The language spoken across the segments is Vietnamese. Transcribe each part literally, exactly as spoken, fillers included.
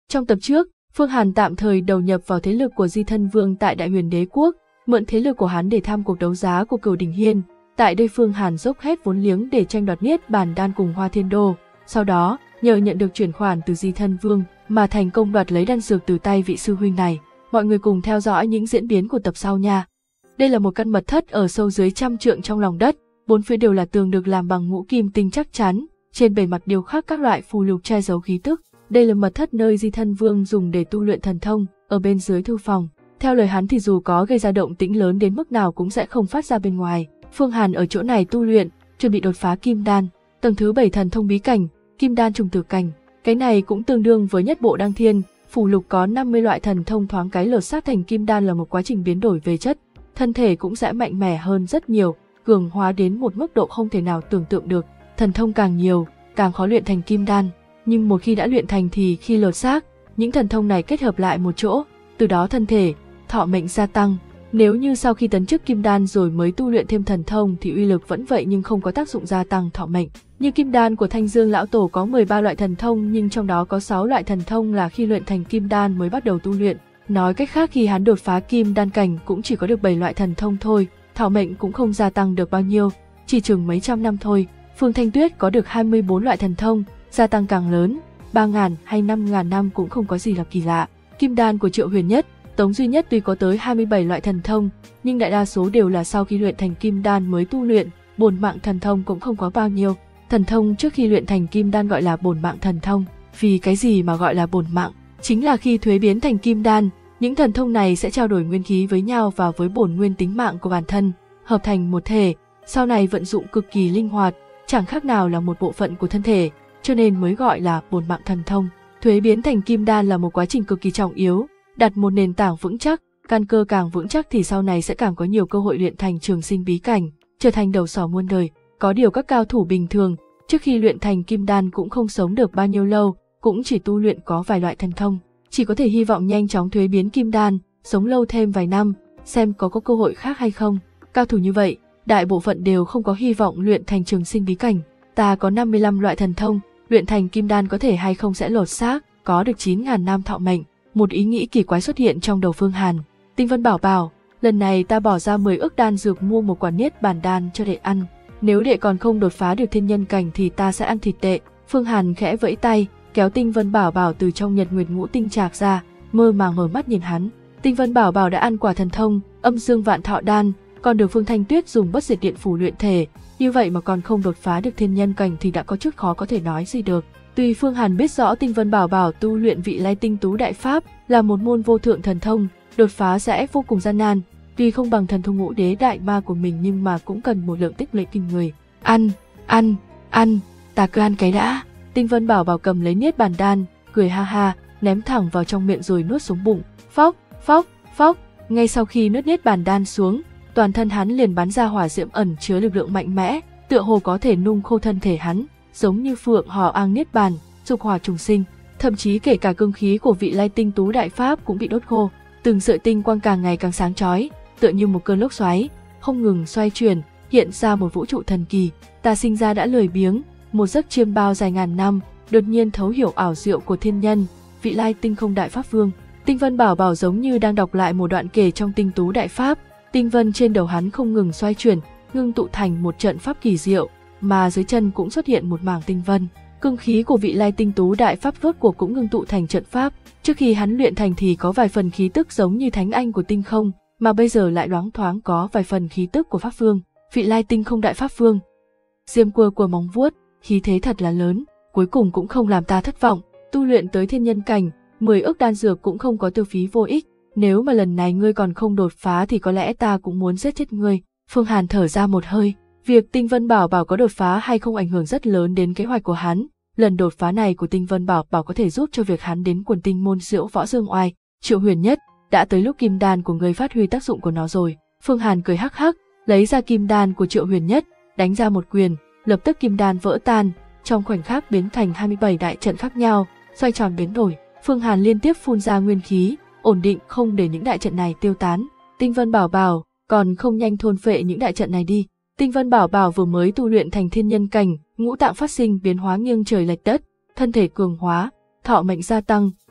Trong tập trước, Phương Hàn tạm thời đầu nhập vào thế lực của Di Thân Vương tại Đại Huyền Đế Quốc, mượn thế lực của hắn để tham cuộc đấu giá của Cửu Đỉnh Hiên. Tại đây Phương Hàn dốc hết vốn liếng để tranh đoạt Niết Bàn Đan cùng Hoa Thiên Đô. Sau đó, nhờ nhận được chuyển khoản từ Di Thân Vương mà thành công đoạt lấy đan dược từ tay vị sư huynh này. Mọi người cùng theo dõi những diễn biến của tập sau nha. Đây là một căn mật thất ở sâu dưới trăm trượng trong lòng đất, bốn phía đều là tường được làm bằng ngũ kim tinh chắc chắn, trên bề mặt điêu khắc các loại phù lục che giấu khí tức. Đây là mật thất nơi Di Thân Vương dùng để tu luyện thần thông, ở bên dưới thư phòng. Theo lời hắn thì dù có gây ra động tĩnh lớn đến mức nào cũng sẽ không phát ra bên ngoài. Phương Hàn ở chỗ này tu luyện, chuẩn bị đột phá kim đan, tầng thứ bảy thần thông bí cảnh, kim đan trùng tử cảnh. Cái này cũng tương đương với nhất bộ đăng thiên, phù lục có năm mươi loại thần thông thoáng cái lột xác thành kim đan là một quá trình biến đổi về chất, thân thể cũng sẽ mạnh mẽ hơn rất nhiều, cường hóa đến một mức độ không thể nào tưởng tượng được. Thần thông càng nhiều, càng khó luyện thành kim đan, nhưng một khi đã luyện thành thì khi lột xác, những thần thông này kết hợp lại một chỗ, từ đó thân thể, thọ mệnh gia tăng. Nếu như sau khi tấn chức kim đan rồi mới tu luyện thêm thần thông thì uy lực vẫn vậy nhưng không có tác dụng gia tăng thọ mệnh. Như kim đan của Thanh Dương lão tổ có mười ba loại thần thông nhưng trong đó có sáu loại thần thông là khi luyện thành kim đan mới bắt đầu tu luyện. Nói cách khác khi hắn đột phá kim đan cảnh cũng chỉ có được bảy loại thần thông thôi, thọ mệnh cũng không gia tăng được bao nhiêu, chỉ chừng mấy trăm năm thôi. Phương Thanh Tuyết có được hai mươi bốn loại thần thông, gia tăng càng lớn, ba ngàn hay năm ngàn năm cũng không có gì là kỳ lạ. Kim đan của Triệu Huyền Nhất, Tống Duy Nhất tuy có tới hai mươi bảy loại thần thông, nhưng đại đa số đều là sau khi luyện thành kim đan mới tu luyện, bổn mạng thần thông cũng không có bao nhiêu. Thần thông trước khi luyện thành kim đan gọi là bổn mạng thần thông. Vì cái gì mà gọi là bổn mạng? Chính là khi thuế biến thành kim đan, những thần thông này sẽ trao đổi nguyên khí với nhau và với bổn nguyên tính mạng của bản thân, hợp thành một thể, sau này vận dụng cực kỳ linh hoạt, chẳng khác nào là một bộ phận của thân thể, cho nên mới gọi là bổn mạng thần thông. Thuế biến thành kim đan là một quá trình cực kỳ trọng yếu, đặt một nền tảng vững chắc, căn cơ càng vững chắc thì sau này sẽ càng có nhiều cơ hội luyện thành trường sinh bí cảnh, trở thành đầu sỏ muôn đời. Có điều các cao thủ bình thường, trước khi luyện thành kim đan cũng không sống được bao nhiêu lâu, cũng chỉ tu luyện có vài loại thần thông, chỉ có thể hy vọng nhanh chóng thuế biến kim đan, sống lâu thêm vài năm, xem có có cơ hội khác hay không. Cao thủ như vậy, đại bộ phận đều không có hy vọng luyện thành trường sinh bí cảnh. Ta có năm mươi lăm loại thần thông, luyện thành kim đan có thể hay không sẽ lột xác, có được chín ngàn năm thọ mệnh. Một ý nghĩ kỳ quái xuất hiện trong đầu Phương Hàn. Tinh Vân bảo bảo, lần này ta bỏ ra mười ức đan dược mua một quả Niết Bàn Đan cho đệ ăn. Nếu đệ còn không đột phá được thiên nhân cảnh thì ta sẽ ăn thịt đệ. Phương Hàn khẽ vẫy tay, kéo Tinh Vân bảo bảo từ trong Nhật Nguyệt Ngũ Tinh Trạc ra, mơ màng mở mắt nhìn hắn. Tinh Vân bảo bảo đã ăn quả thần thông Âm Dương Vạn Thọ Đan, còn được Phương Thanh Tuyết dùng Bất Diệt Điện Phủ luyện thể, như vậy mà còn không đột phá được thiên nhân cảnh thì đã có chút khó có thể nói gì được. Tuy Phương Hàn biết rõ Tinh Vân bảo bảo tu luyện Vị Lai Tinh Tú Đại Pháp là một môn vô thượng thần thông, đột phá sẽ vô cùng gian nan, tuy không bằng thần thông Ngũ Đế Đại Ma của mình nhưng mà cũng cần một lượng tích lũy kinh người. Ăn, ăn, ăn, ta cứ ăn cái đã. Tinh Vân bảo bảo cầm lấy Niết Bàn Đan, cười ha ha, ném thẳng vào trong miệng rồi nuốt xuống bụng. Phốc, phốc, phốc. Ngay sau khi nuốt Niết Bàn Đan xuống, toàn thân hắn liền bắn ra hỏa diễm ẩn chứa lực lượng mạnh mẽ, tựa hồ có thể nung khô thân thể hắn, giống như phượng hò ang niết bàn, dục hỏa trùng sinh, thậm chí kể cả cương khí của Vị Lai Tinh Tú Đại Pháp cũng bị đốt khô. Từng sợi tinh quang càng ngày càng sáng chói, tựa như một cơn lốc xoáy, không ngừng xoay chuyển, hiện ra một vũ trụ thần kỳ. Ta sinh ra đã lười biếng, một giấc chiêm bao dài ngàn năm, đột nhiên thấu hiểu ảo diệu của thiên nhân, Vị Lai Tinh Không Đại Pháp Vương. Tinh Vân bảo bảo giống như đang đọc lại một đoạn kể trong Tinh Tú Đại Pháp, tinh vân trên đầu hắn không ngừng xoay chuyển, ngưng tụ thành một trận pháp kỳ diệu, mà dưới chân cũng xuất hiện một mảng tinh vân. Cương khí của Vị Lai Tinh Tú Đại Pháp rốt cuộc cũng ngưng tụ thành trận pháp. Trước khi hắn luyện thành thì có vài phần khí tức giống như thánh anh của tinh không, mà bây giờ lại loáng thoáng có vài phần khí tức của Pháp Vương, Vị Lai Tinh Không Đại Pháp Vương. Diêm quơ quơ móng vuốt, khí thế thật là lớn, cuối cùng cũng không làm ta thất vọng, tu luyện tới thiên nhân cảnh, mười ức đan dược cũng không có tiêu phí vô ích, nếu mà lần này ngươi còn không đột phá thì có lẽ ta cũng muốn giết chết ngươi. Phương Hàn thở ra một hơi, việc Tinh Vân bảo bảo có đột phá hay không ảnh hưởng rất lớn đến kế hoạch của hắn. Lần đột phá này của Tinh Vân bảo bảo có thể giúp cho việc hắn đến quần tinh môn diễu võ dương oai. Triệu Huyền Nhất, đã tới lúc kim đan của ngươi phát huy tác dụng của nó rồi. Phương Hàn cười hắc hắc, lấy ra kim đan của Triệu Huyền Nhất, đánh ra một quyền, lập tức kim đan vỡ tan, trong khoảnh khắc biến thành hai mươi bảy đại trận khác nhau, xoay tròn biến đổi. Phương Hàn liên tiếp phun ra nguyên khí, ổn định không để những đại trận này tiêu tán. Tinh Vân bảo bảo, còn không nhanh thôn phệ những đại trận này đi. Tinh Vân bảo bảo vừa mới tu luyện thành thiên nhân cảnh, ngũ tạng phát sinh biến hóa nghiêng trời lệch đất, thân thể cường hóa, thọ mệnh gia tăng,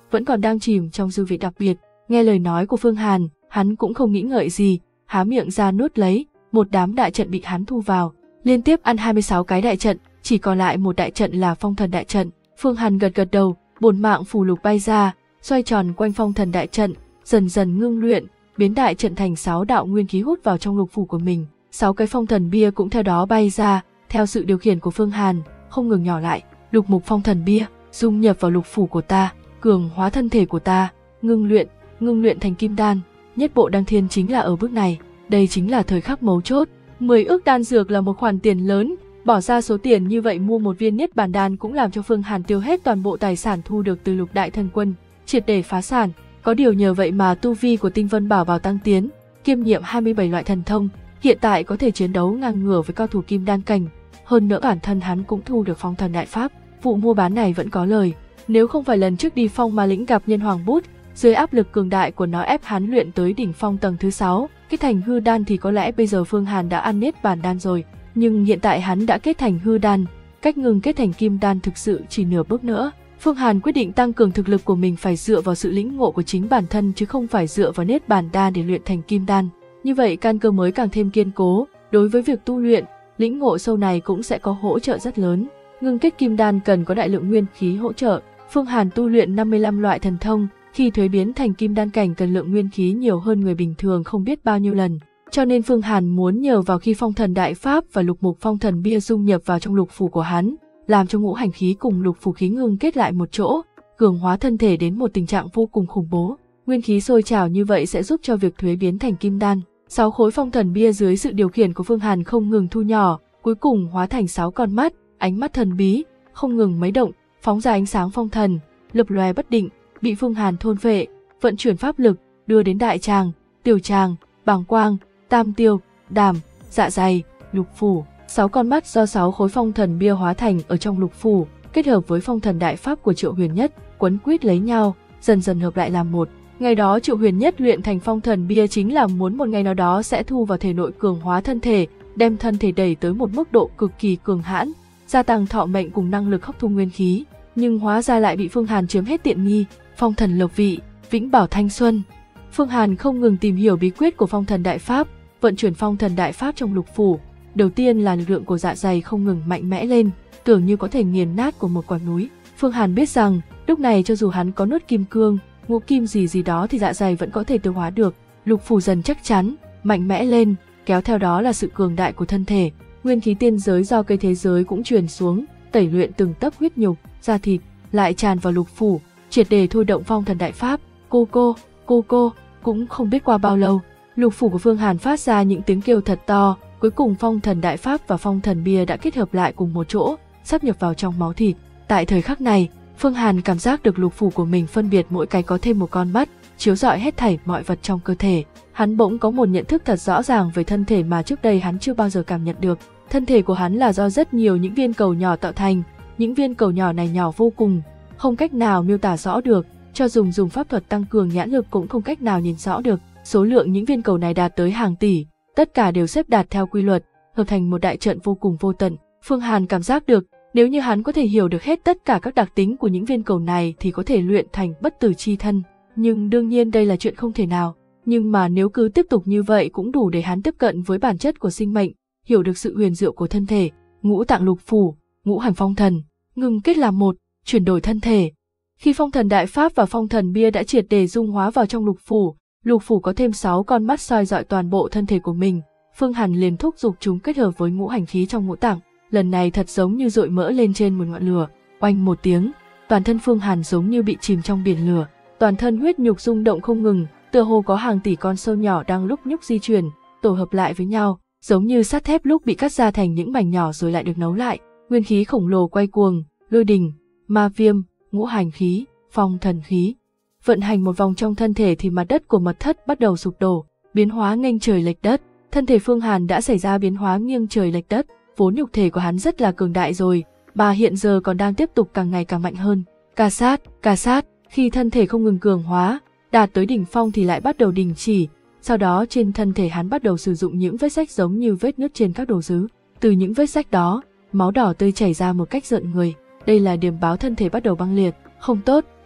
vẫn còn đang chìm trong dư vị đặc biệt. Nghe lời nói của Phương Hàn, hắn cũng không nghĩ ngợi gì, há miệng ra nuốt lấy, một đám đại trận bị hắn thu vào, liên tiếp ăn hai mươi sáu cái đại trận, chỉ còn lại một đại trận là phong thần đại trận. Phương Hàn gật gật đầu, bổn mạng phù lục bay ra, xoay tròn quanh phong thần đại trận, dần dần ngưng luyện, biến đại trận thành sáu đạo nguyên khí hút vào trong lục phủ của mình. Sáu cái phong thần bia cũng theo đó bay ra, theo sự điều khiển của Phương Hàn, không ngừng nhỏ lại. Lục mục phong thần bia dung nhập vào lục phủ của ta, cường hóa thân thể của ta, ngưng luyện, ngưng luyện thành kim đan. Nhất bộ đăng thiên chính là ở bước này, đây chính là thời khắc mấu chốt. mười ức đan dược là một khoản tiền lớn, bỏ ra số tiền như vậy mua một viên niết bàn đan cũng làm cho Phương Hàn tiêu hết toàn bộ tài sản thu được từ Lục Đại Thần Quân, triệt để phá sản. Có điều nhờ vậy mà tu vi của Tinh Vân Bảo Bảo tăng tiến, kiêm nhiệm hai mươi bảy loại thần thông, hiện tại có thể chiến đấu ngang ngửa với cao thủ kim đan cảnh. Hơn nữa bản thân hắn cũng thu được phong thần đại pháp, vụ mua bán này vẫn có lời. Nếu không phải lần trước đi Phong Ma Lĩnh gặp Nhân Hoàng Bút, dưới áp lực cường đại của nó ép hắn luyện tới đỉnh phong tầng thứ sáu, kết thành hư đan thì có lẽ bây giờ Phương Hàn đã ăn niết bàn đan rồi. Nhưng hiện tại hắn đã kết thành hư đan, cách ngừng kết thành kim đan thực sự chỉ nửa bước nữa. Phương Hàn quyết định tăng cường thực lực của mình phải dựa vào sự lĩnh ngộ của chính bản thân chứ không phải dựa vào niết bàn đan để luyện thành kim đan. Như vậy căn cơ mới càng thêm kiên cố, đối với việc tu luyện, lĩnh ngộ sâu này cũng sẽ có hỗ trợ rất lớn. Ngưng kết kim đan cần có đại lượng nguyên khí hỗ trợ. Phương Hàn tu luyện năm mươi lăm loại thần thông, khi thuế biến thành kim đan cảnh cần lượng nguyên khí nhiều hơn người bình thường không biết bao nhiêu lần. Cho nên Phương Hàn muốn nhờ vào khi phong thần đại pháp và lục mục phong thần bia dung nhập vào trong lục phủ của hắn, làm cho ngũ hành khí cùng lục phủ khí ngưng kết lại một chỗ, cường hóa thân thể đến một tình trạng vô cùng khủng bố. Nguyên khí sôi trào như vậy sẽ giúp cho việc thuế biến thành kim đan. Sáu khối phong thần bia dưới sự điều khiển của Phương Hàn không ngừng thu nhỏ, cuối cùng hóa thành sáu con mắt, ánh mắt thần bí, không ngừng mấy động, phóng ra ánh sáng phong thần, lập lòe bất định, bị Phương Hàn thôn phệ, vận chuyển pháp lực, đưa đến đại tràng, tiểu tràng, bàng quang, tam tiêu, đàm, dạ dày, lục phủ. Sáu con mắt do sáu khối phong thần bia hóa thành ở trong lục phủ, kết hợp với phong thần đại pháp của Triệu Huyền Nhất, quấn quýt lấy nhau, dần dần hợp lại làm một. Ngày đó Triệu Huyền Nhất luyện thành phong thần bia chính là muốn một ngày nào đó sẽ thu vào thể nội cường hóa thân thể, đem thân thể đẩy tới một mức độ cực kỳ cường hãn, gia tăng thọ mệnh cùng năng lực hấp thu nguyên khí. Nhưng hóa ra lại bị Phương Hàn chiếm hết tiện nghi. Phong thần lộc vị, vĩnh bảo thanh xuân. Phương Hàn không ngừng tìm hiểu bí quyết của phong thần đại pháp, vận chuyển phong thần đại pháp trong lục phủ. Đầu tiên là lực lượng của dạ dày không ngừng mạnh mẽ lên, tưởng như có thể nghiền nát của một quả núi. Phương Hàn biết rằng, lúc này cho dù hắn có nuốt kim cương, ngũ kim gì gì đó thì dạ dày vẫn có thể tiêu hóa được. Lục phủ dần chắc chắn, mạnh mẽ lên, kéo theo đó là sự cường đại của thân thể. Nguyên khí tiên giới do cây thế giới cũng truyền xuống, tẩy luyện từng tấc huyết nhục, da thịt, lại tràn vào lục phủ, triệt để thôi động phong thần đại pháp. Cô cô, cô cô, cũng không biết qua bao lâu, lục phủ của Phương Hàn phát ra những tiếng kêu thật to, cuối cùng phong thần đại pháp và phong thần bia đã kết hợp lại cùng một chỗ, sáp nhập vào trong máu thịt. Tại thời khắc này, Phương Hàn cảm giác được lục phủ của mình phân biệt mỗi cái có thêm một con mắt, chiếu rọi hết thảy mọi vật trong cơ thể. Hắn bỗng có một nhận thức thật rõ ràng về thân thể mà trước đây hắn chưa bao giờ cảm nhận được. Thân thể của hắn là do rất nhiều những viên cầu nhỏ tạo thành, những viên cầu nhỏ này nhỏ vô cùng, không cách nào miêu tả rõ được, cho dùng dùng pháp thuật tăng cường nhãn lực cũng không cách nào nhìn rõ được. Số lượng những viên cầu này đạt tới hàng tỷ, tất cả đều xếp đặt theo quy luật, hợp thành một đại trận vô cùng vô tận. Phương Hàn cảm giác được, nếu như hắn có thể hiểu được hết tất cả các đặc tính của những viên cầu này thì có thể luyện thành bất tử chi thân. Nhưng đương nhiên đây là chuyện không thể nào. Nhưng mà nếu cứ tiếp tục như vậy cũng đủ để hắn tiếp cận với bản chất của sinh mệnh, hiểu được sự huyền diệu của thân thể, ngũ tạng lục phủ, ngũ hành phong thần, ngừng kết làm một, chuyển đổi thân thể. Khi phong thần đại pháp và phong thần bia đã triệt để dung hóa vào trong lục phủ, lục phủ có thêm sáu con mắt soi rọi toàn bộ thân thể của mình, Phương Hàn liền thúc giục chúng kết hợp với ngũ hành khí trong ngũ tạng. Lần này thật giống như dội mỡ lên trên một ngọn lửa, oanh một tiếng, toàn thân Phương Hàn giống như bị chìm trong biển lửa, toàn thân huyết nhục rung động không ngừng, tựa hồ có hàng tỷ con sâu nhỏ đang lúc nhúc di chuyển, tổ hợp lại với nhau, giống như sắt thép lúc bị cắt ra thành những mảnh nhỏ rồi lại được nấu lại. Nguyên khí khổng lồ quay cuồng, lôi đình, ma viêm, ngũ hành khí, phong thần khí. Vận hành một vòng trong thân thể thì mặt đất của mật thất bắt đầu sụp đổ, biến hóa nghênh trời lệch đất. Thân thể Phương Hàn đã xảy ra biến hóa nghiêng trời lệch đất, vốn nhục thể của hắn rất là cường đại rồi, mà hiện giờ còn đang tiếp tục càng ngày càng mạnh hơn. Ca sát, ca sát, khi thân thể không ngừng cường hóa, đạt tới đỉnh phong thì lại bắt đầu đình chỉ, sau đó trên thân thể hắn bắt đầu sử dụng những vết rách giống như vết nứt trên các đồ sứ. Từ những vết rách đó, máu đỏ tươi chảy ra một cách rợn người, đây là điểm báo thân thể bắt đầu băng liệt. Không tốt,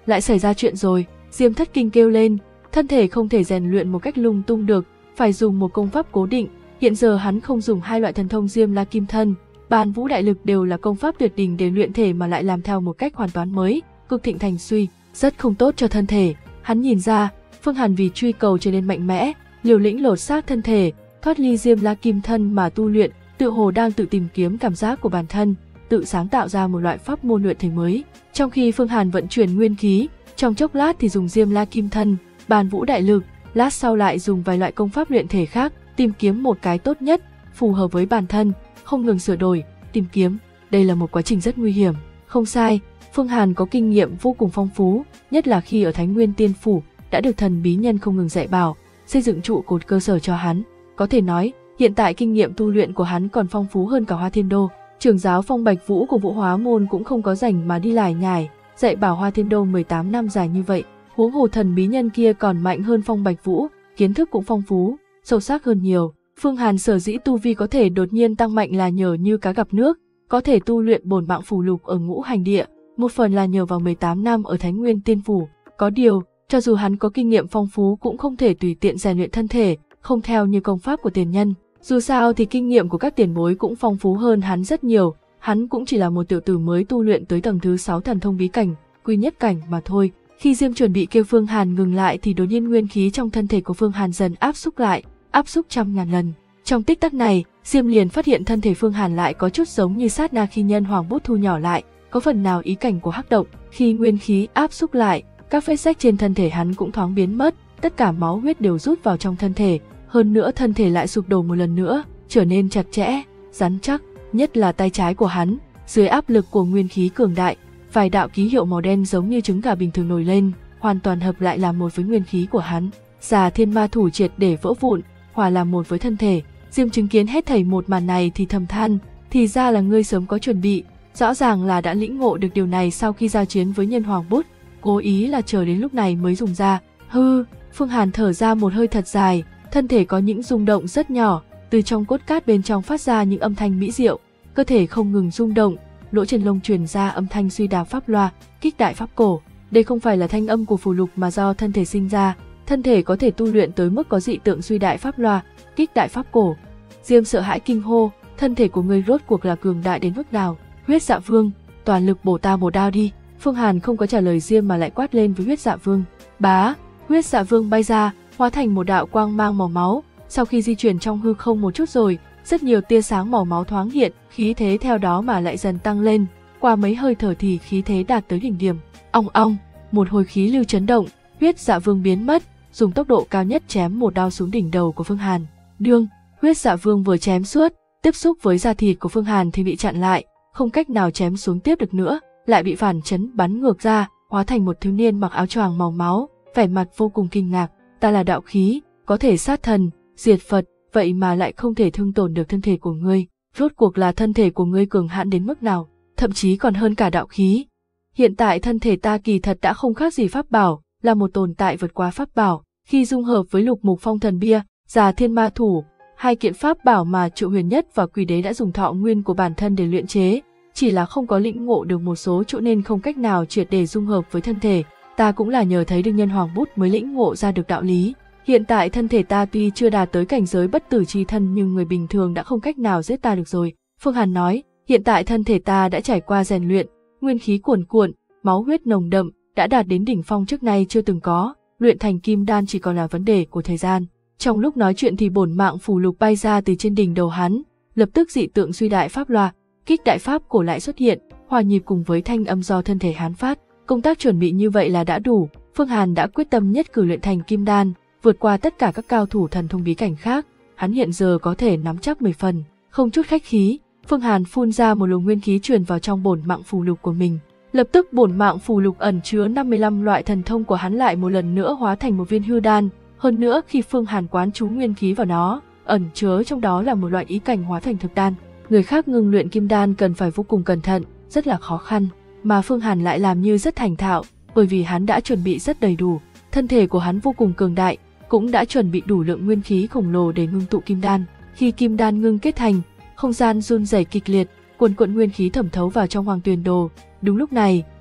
lại xảy ra chuyện rồi, Diêm thất kinh kêu lên, thân thể không thể rèn luyện một cách lung tung được, phải dùng một công pháp cố định. Hiện giờ hắn không dùng hai loại thần thông Diêm La Kim Thân, Bàn Vũ Đại Lực đều là công pháp tuyệt đỉnh để luyện thể mà lại làm theo một cách hoàn toàn mới, cực thịnh thành suy, rất không tốt cho thân thể. Hắn nhìn ra, Phương Hàn vì truy cầu trở nên mạnh mẽ, liều lĩnh lột xác thân thể, thoát ly Diêm La Kim Thân mà tu luyện, tự hồ đang tự tìm kiếm cảm giác của bản thân, tự sáng tạo ra một loại pháp môn luyện thể mới. Trong khi Phương Hàn vận chuyển nguyên khí, trong chốc lát thì dùng Diêm La Kim Thân, Bàn Vũ Đại Lực, lát sau lại dùng vài loại công pháp luyện thể khác, tìm kiếm một cái tốt nhất, phù hợp với bản thân, không ngừng sửa đổi, tìm kiếm. Đây là một quá trình rất nguy hiểm. Không sai, Phương Hàn có kinh nghiệm vô cùng phong phú, nhất là khi ở Thái Nguyên Tiên Phủ, đã được thần bí nhân không ngừng dạy bảo, xây dựng trụ cột cơ sở cho hắn. Có thể nói, hiện tại kinh nghiệm tu luyện của hắn còn phong phú hơn cả Hoa Thiên Đô. Trưởng giáo Phong Bạch Vũ của Vũ Hóa Môn cũng không có rảnh mà đi lải nhải, dạy bảo Hoa Thiên Đô mười tám năm dài như vậy. Huống hồ thần bí nhân kia còn mạnh hơn Phong Bạch Vũ, kiến thức cũng phong phú, sâu sắc hơn nhiều. Phương Hàn sở dĩ tu vi có thể đột nhiên tăng mạnh là nhờ như cá gặp nước, có thể tu luyện bổn mạng phù lục ở Ngũ Hành Địa, một phần là nhờ vào mười tám năm ở Thái Nguyên Tiên Phủ. Có điều, cho dù hắn có kinh nghiệm phong phú cũng không thể tùy tiện rèn luyện thân thể, không theo như công pháp của tiền nhân. Dù sao thì kinh nghiệm của các tiền bối cũng phong phú hơn hắn rất nhiều, hắn cũng chỉ là một tiểu tử mới tu luyện tới tầng thứ sáu thần thông bí cảnh, quy nhất cảnh mà thôi. Khi Diêm chuẩn bị kêu Phương Hàn ngừng lại thì đột nhiên nguyên khí trong thân thể của Phương Hàn dần áp xúc lại, áp xúc trăm ngàn lần. Trong tích tắc này, Diêm liền phát hiện thân thể Phương Hàn lại có chút giống như sát na khi nhân hoàng bút thu nhỏ lại, có phần nào ý cảnh của hắc động. Khi nguyên khí áp xúc lại, các vết rách trên thân thể hắn cũng thoáng biến mất, tất cả máu huyết đều rút vào trong thân thể, hơn nữa thân thể lại sụp đổ một lần nữa, trở nên chặt chẽ, rắn chắc, nhất là tay trái của hắn, dưới áp lực của nguyên khí cường đại, vài đạo ký hiệu màu đen giống như trứng gà bình thường nổi lên, hoàn toàn hợp lại làm một với nguyên khí của hắn. Già Thiên Ma Thủ triệt để vỡ vụn, hòa làm một với thân thể. Diêm chứng kiến hết thảy một màn này thì thầm than, thì ra là ngươi sớm có chuẩn bị, rõ ràng là đã lĩnh ngộ được điều này sau khi giao chiến với nhân hoàng bút, cố ý là chờ đến lúc này mới dùng ra. Hư, Phương Hàn thở ra một hơi thật dài, thân thể có những rung động rất nhỏ, từ trong cốt cát bên trong phát ra những âm thanh mỹ diệu, cơ thể không ngừng rung động, lỗ chân lông truyền ra âm thanh suy đà pháp loa, kích đại pháp cổ. Đây không phải là thanh âm của phù lục mà do thân thể sinh ra, thân thể có thể tu luyện tới mức có dị tượng suy đại pháp loa, kích đại pháp cổ. Diêm sợ hãi kinh hô, thân thể của ngươi rốt cuộc là cường đại đến mức nào? Huyết Dạ Vương, toàn lực bổ ta một đao đi. Phương Hàn không có trả lời Diêm mà lại quát lên với Huyết Dạ Vương. Bá, Huyết Dạ Vương bay ra, hóa thành một đạo quang mang màu máu, sau khi di chuyển trong hư không một chút rồi, rất nhiều tia sáng màu máu thoáng hiện, khí thế theo đó mà lại dần tăng lên, qua mấy hơi thở thì khí thế đạt tới đỉnh điểm. Ong ong, một hồi khí lưu chấn động, Huyết Dạ Vương biến mất, dùng tốc độ cao nhất chém một đao xuống đỉnh đầu của Phương Hàn. Đương, Huyết Dạ Vương vừa chém suốt, tiếp xúc với da thịt của Phương Hàn thì bị chặn lại, không cách nào chém xuống tiếp được nữa, lại bị phản chấn bắn ngược ra, hóa thành một thiếu niên mặc áo choàng màu máu, vẻ mặt vô cùng kinh ngạc. Ta là đạo khí, có thể sát thần, diệt Phật, vậy mà lại không thể thương tổn được thân thể của ngươi. Rốt cuộc là thân thể của ngươi cường hãn đến mức nào, thậm chí còn hơn cả đạo khí. Hiện tại thân thể ta kỳ thật đã không khác gì pháp bảo, là một tồn tại vượt qua pháp bảo. Khi dung hợp với Lục Mục Phong Thần Bia, Già Thiên Ma Thủ, hai kiện pháp bảo mà Triệu Huyền Nhất và Quỷ Đế đã dùng thọ nguyên của bản thân để luyện chế, chỉ là không có lĩnh ngộ được một số chỗ nên không cách nào triệt để dung hợp với thân thể. Ta cũng là nhờ thấy được nhân hoàng bút mới lĩnh ngộ ra được đạo lý. Hiện tại thân thể ta tuy chưa đạt tới cảnh giới bất tử chi thân nhưng người bình thường đã không cách nào giết ta được rồi. Phương Hàn nói, hiện tại thân thể ta đã trải qua rèn luyện, nguyên khí cuồn cuộn, máu huyết nồng đậm, đã đạt đến đỉnh phong trước nay chưa từng có, luyện thành kim đan chỉ còn là vấn đề của thời gian. Trong lúc nói chuyện thì bổn mạng phù lục bay ra từ trên đỉnh đầu hắn, lập tức dị tượng suy đại pháp loa, kích đại pháp cổ lại xuất hiện, hòa nhịp cùng với thanh âm do thân thể hắn phát. Công tác chuẩn bị như vậy là đã đủ, Phương Hàn đã quyết tâm nhất cử luyện thành kim đan, vượt qua tất cả các cao thủ thần thông bí cảnh khác, hắn hiện giờ có thể nắm chắc mười phần. Không chút khách khí, Phương Hàn phun ra một luồng nguyên khí truyền vào trong bổn mạng phù lục của mình. Lập tức bổn mạng phù lục ẩn chứa năm mươi lăm loại thần thông của hắn lại một lần nữa hóa thành một viên hư đan, hơn nữa khi Phương Hàn quán chú nguyên khí vào nó, ẩn chứa trong đó là một loại ý cảnh hóa thành thực đan. Người khác ngưng luyện kim đan cần phải vô cùng cẩn thận, rất là khó khăn, mà Phương Hàn lại làm như rất thành thạo, bởi vì hắn đã chuẩn bị rất đầy đủ, thân thể của hắn vô cùng cường đại, cũng đã chuẩn bị đủ lượng nguyên khí khổng lồ để ngưng tụ kim đan. Khi kim đan ngưng kết thành, không gian run rẩy kịch liệt, cuồn cuộn nguyên khí thẩm thấu vào trong Hoàng Tuyền Đồ. Đúng lúc này,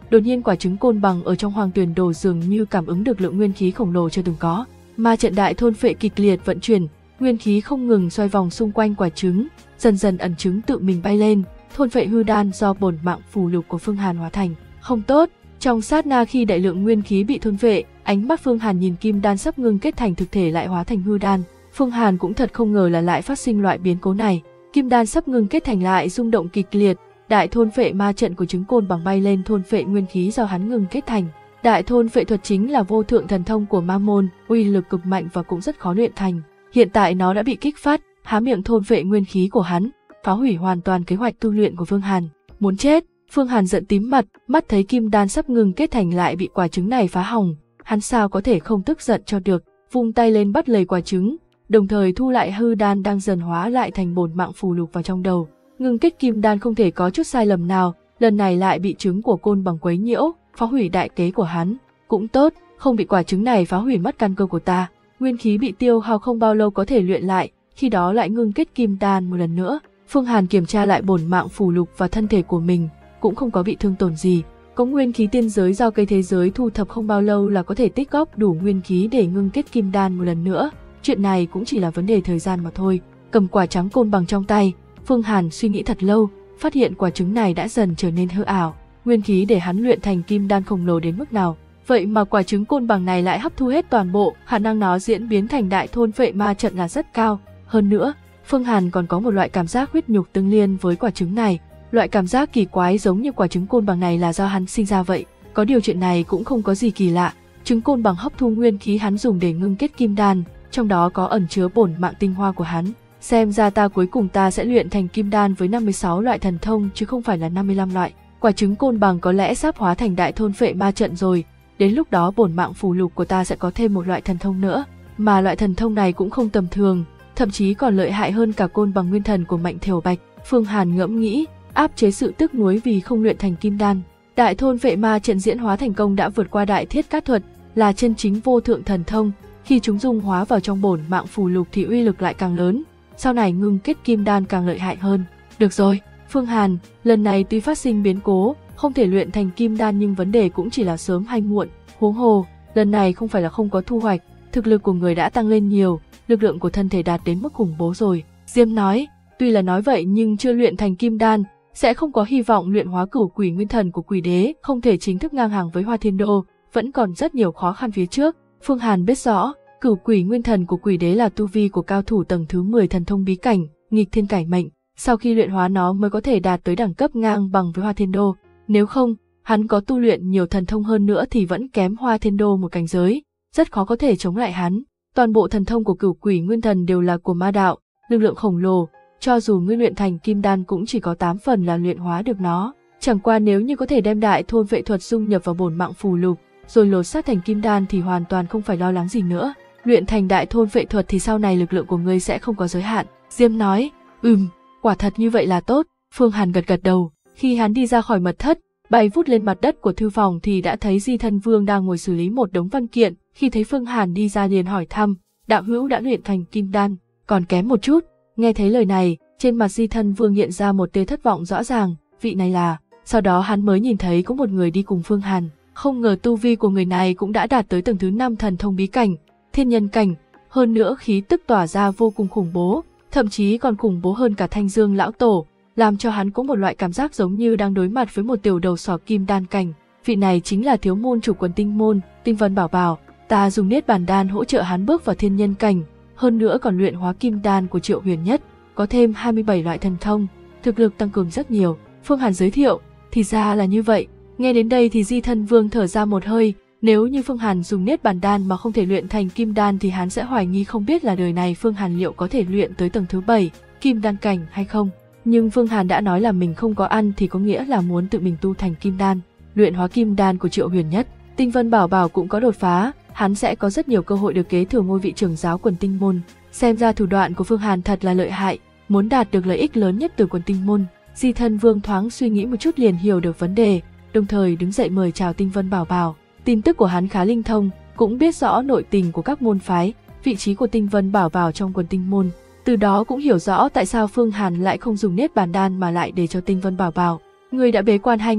Đột nhiên quả trứng côn bằng ở trong hoàng tuyền đồ dường như cảm ứng được lượng nguyên khí khổng lồ chưa từng có. Ma trận đại thôn phệ kịch liệt vận chuyển, nguyên khí không ngừng xoay vòng xung quanh quả trứng, dần dần ẩn trứng tự mình bay lên, thôn phệ hư đan do bổn mạng phù lục của Phương Hàn hóa thành. Không tốt, trong sát na khi đại lượng nguyên khí bị thôn phệ, ánh mắt Phương Hàn nhìn kim đan sắp ngưng kết thành thực thể lại hóa thành hư đan. Phương Hàn cũng thật không ngờ là lại phát sinh loại biến cố này. Kim đan sắp ngưng kết thành lại rung động kịch liệt, đại thôn phệ ma trận của trứng côn bằng bay lên thôn phệ nguyên khí do hắn ngưng kết thành. Đại thôn phệ thuật chính là vô thượng thần thông của ma môn, uy lực cực mạnh và cũng rất khó luyện thành. Hiện tại nó đã bị kích phát, há miệng thôn phệ nguyên khí của hắn, phá hủy hoàn toàn kế hoạch tu luyện của Phương Hàn. Muốn chết! Phương Hàn giận tím mặt, mắt thấy kim đan sắp ngưng kết thành lại bị quả trứng này phá hỏng, hắn sao có thể không tức giận cho được, vung tay lên bắt lấy quả trứng, đồng thời thu lại hư đan đang dần hóa lại thành bổn mạng phù lục vào trong đầu. Ngưng kết kim đan không thể có chút sai lầm nào, lần này lại bị trứng của côn bằng quấy nhiễu, phá hủy đại kế của hắn. Cũng tốt, không bị quả trứng này phá hủy mất căn cơ của ta. Nguyên khí bị tiêu hao không bao lâu có thể luyện lại, khi đó lại ngưng kết kim đan một lần nữa. Phương Hàn kiểm tra lại bổn mạng phù lục và thân thể của mình, cũng không có bị thương tổn gì. Có nguyên khí tiên giới giao cây thế giới thu thập không bao lâu là có thể tích góp đủ nguyên khí để ngưng kết kim đan một lần nữa. Chuyện này cũng chỉ là vấn đề thời gian mà thôi. Cầm quả trắng côn bằng trong tay, Phương Hàn suy nghĩ thật lâu, phát hiện quả trứng này đã dần trở nên hư ảo. Nguyên khí để hắn luyện thành kim đan khổng lồ đến mức nào? Vậy mà quả trứng côn bằng này lại hấp thu hết toàn bộ, khả năng nó diễn biến thành đại thôn phệ ma trận là rất cao. Hơn nữa, Phương Hàn còn có một loại cảm giác huyết nhục tương liên với quả trứng này. Loại cảm giác kỳ quái giống như quả trứng côn bằng này là do hắn sinh ra vậy. Có điều chuyện này cũng không có gì kỳ lạ. Trứng côn bằng hấp thu nguyên khí hắn dùng để ngưng kết kim đan, trong đó có ẩn chứa bổn mạng tinh hoa của hắn. Xem ra ta cuối cùng ta sẽ luyện thành kim đan với năm mươi sáu loại thần thông chứ không phải là năm mươi lăm loại. Quả trứng côn bằng có lẽ sắp hóa thành đại thôn phệ ma trận rồi. Đến lúc đó bổn mạng phù lục của ta sẽ có thêm một loại thần thông nữa. Mà loại thần thông này cũng không tầm thường, thậm chí còn lợi hại hơn cả côn bằng nguyên thần của Mạnh Thiểu Bạch. Phương Hàn ngẫm nghĩ, áp chế sự tức nuối vì không luyện thành kim đan. Đại thôn phệ ma trận diễn hóa thành công đã vượt qua đại thiết cát thuật, là chân chính vô thượng thần thông. Khi chúng dung hóa vào trong bổn mạng phù lục thì uy lực lại càng lớn, sau này ngưng kết kim đan càng lợi hại hơn. Được rồi, Phương Hàn, lần này tuy phát sinh biến cố, không thể luyện thành kim đan nhưng vấn đề cũng chỉ là sớm hay muộn. Huống hồ, lần này không phải là không có thu hoạch, thực lực của người đã tăng lên nhiều, lực lượng của thân thể đạt đến mức khủng bố rồi. Diêm nói, tuy là nói vậy nhưng chưa luyện thành kim đan, sẽ không có hy vọng luyện hóa cửu quỷ nguyên thần của quỷ đế, không thể chính thức ngang hàng với Hoa Thiên Đô, vẫn còn rất nhiều khó khăn phía trước. Phương Hàn biết rõ, cửu quỷ nguyên thần của quỷ đế là tu vi của cao thủ tầng thứ mười thần thông bí cảnh, nghịch thiên cải mệnh, sau khi luyện hóa nó mới có thể đạt tới đẳng cấp ngang bằng với Hoa Thiên Đô, nếu không, hắn có tu luyện nhiều thần thông hơn nữa thì vẫn kém Hoa Thiên Đô một cảnh giới, rất khó có thể chống lại hắn. Toàn bộ thần thông của cửu quỷ nguyên thần đều là của ma đạo, lực lượng khổng lồ, cho dù ngươi luyện thành kim đan cũng chỉ có tám phần là luyện hóa được nó. Chẳng qua nếu như có thể đem đại thôn vệ thuật dung nhập vào bổn mạng phù lục, rồi lột xác thành kim đan thì hoàn toàn không phải lo lắng gì nữa. Luyện thành đại thôn vệ thuật thì sau này lực lượng của ngươi sẽ không có giới hạn. Diêm nói, ừm, quả thật như vậy là tốt. Phương Hàn gật gật đầu. Khi hắn đi ra khỏi mật thất, bay vút lên mặt đất của thư phòng thì đã thấy Di Thân Vương đang ngồi xử lý một đống văn kiện. Khi thấy Phương Hàn đi ra liền hỏi thăm, đạo hữu đã luyện thành kim đan, còn kém một chút. Nghe thấy lời này, trên mặt Di Thân Vương hiện ra một tia thất vọng rõ ràng, vị này là... Sau đó hắn mới nhìn thấy có một người đi cùng Phương Hàn, không ngờ tu vi của người này cũng đã đạt tới tầng thứ năm thần thông bí cảnh, thiên nhân cảnh, hơn nữa khí tức tỏa ra vô cùng khủng bố, thậm chí còn khủng bố hơn cả Thanh Dương lão tổ, làm cho hắn có một loại cảm giác giống như đang đối mặt với một tiểu đầu sỏ kim đan cảnh. Vị này chính là thiếu môn chủ quần tinh môn, Tinh Vân Bảo Bảo, ta dùng niết bàn đan hỗ trợ hắn bước vào thiên nhân cảnh, hơn nữa còn luyện hóa kim đan của Triệu Huyền Nhất, có thêm hai mươi bảy loại thần thông, thực lực tăng cường rất nhiều. Phương Hàn giới thiệu, thì ra là như vậy. Nghe đến đây thì Di Thân Vương thở ra một hơi, nếu như Phương Hàn dùng niết bàn đan mà không thể luyện thành kim đan thì hắn sẽ hoài nghi không biết là đời này Phương Hàn liệu có thể luyện tới tầng thứ bảy, kim đan cảnh hay không. Nhưng Phương Hàn đã nói là mình không có ăn thì có nghĩa là muốn tự mình tu thành kim đan, luyện hóa kim đan của Triệu Huyền Nhất. Tinh Vân Bảo Bảo cũng có đột phá, hắn sẽ có rất nhiều cơ hội được kế thừa ngôi vị trưởng giáo quần tinh môn. Xem ra thủ đoạn của Phương Hàn thật là lợi hại, muốn đạt được lợi ích lớn nhất từ quần tinh môn. Di Thân Vương thoáng suy nghĩ một chút liền hiểu được vấn đề, đồng thời đứng dậy mời chào Tinh Vân Bảo Bảo. Tin tức của hắn khá linh thông, cũng biết rõ nội tình của các môn phái, vị trí của Tinh Vân Bảo Bảo trong quần tinh môn. Từ đó cũng hiểu rõ tại sao Phương Hàn lại không dùng niết bàn đan mà lại để cho Tinh Vân Bảo Bảo. Người đã bế quan hai ngày,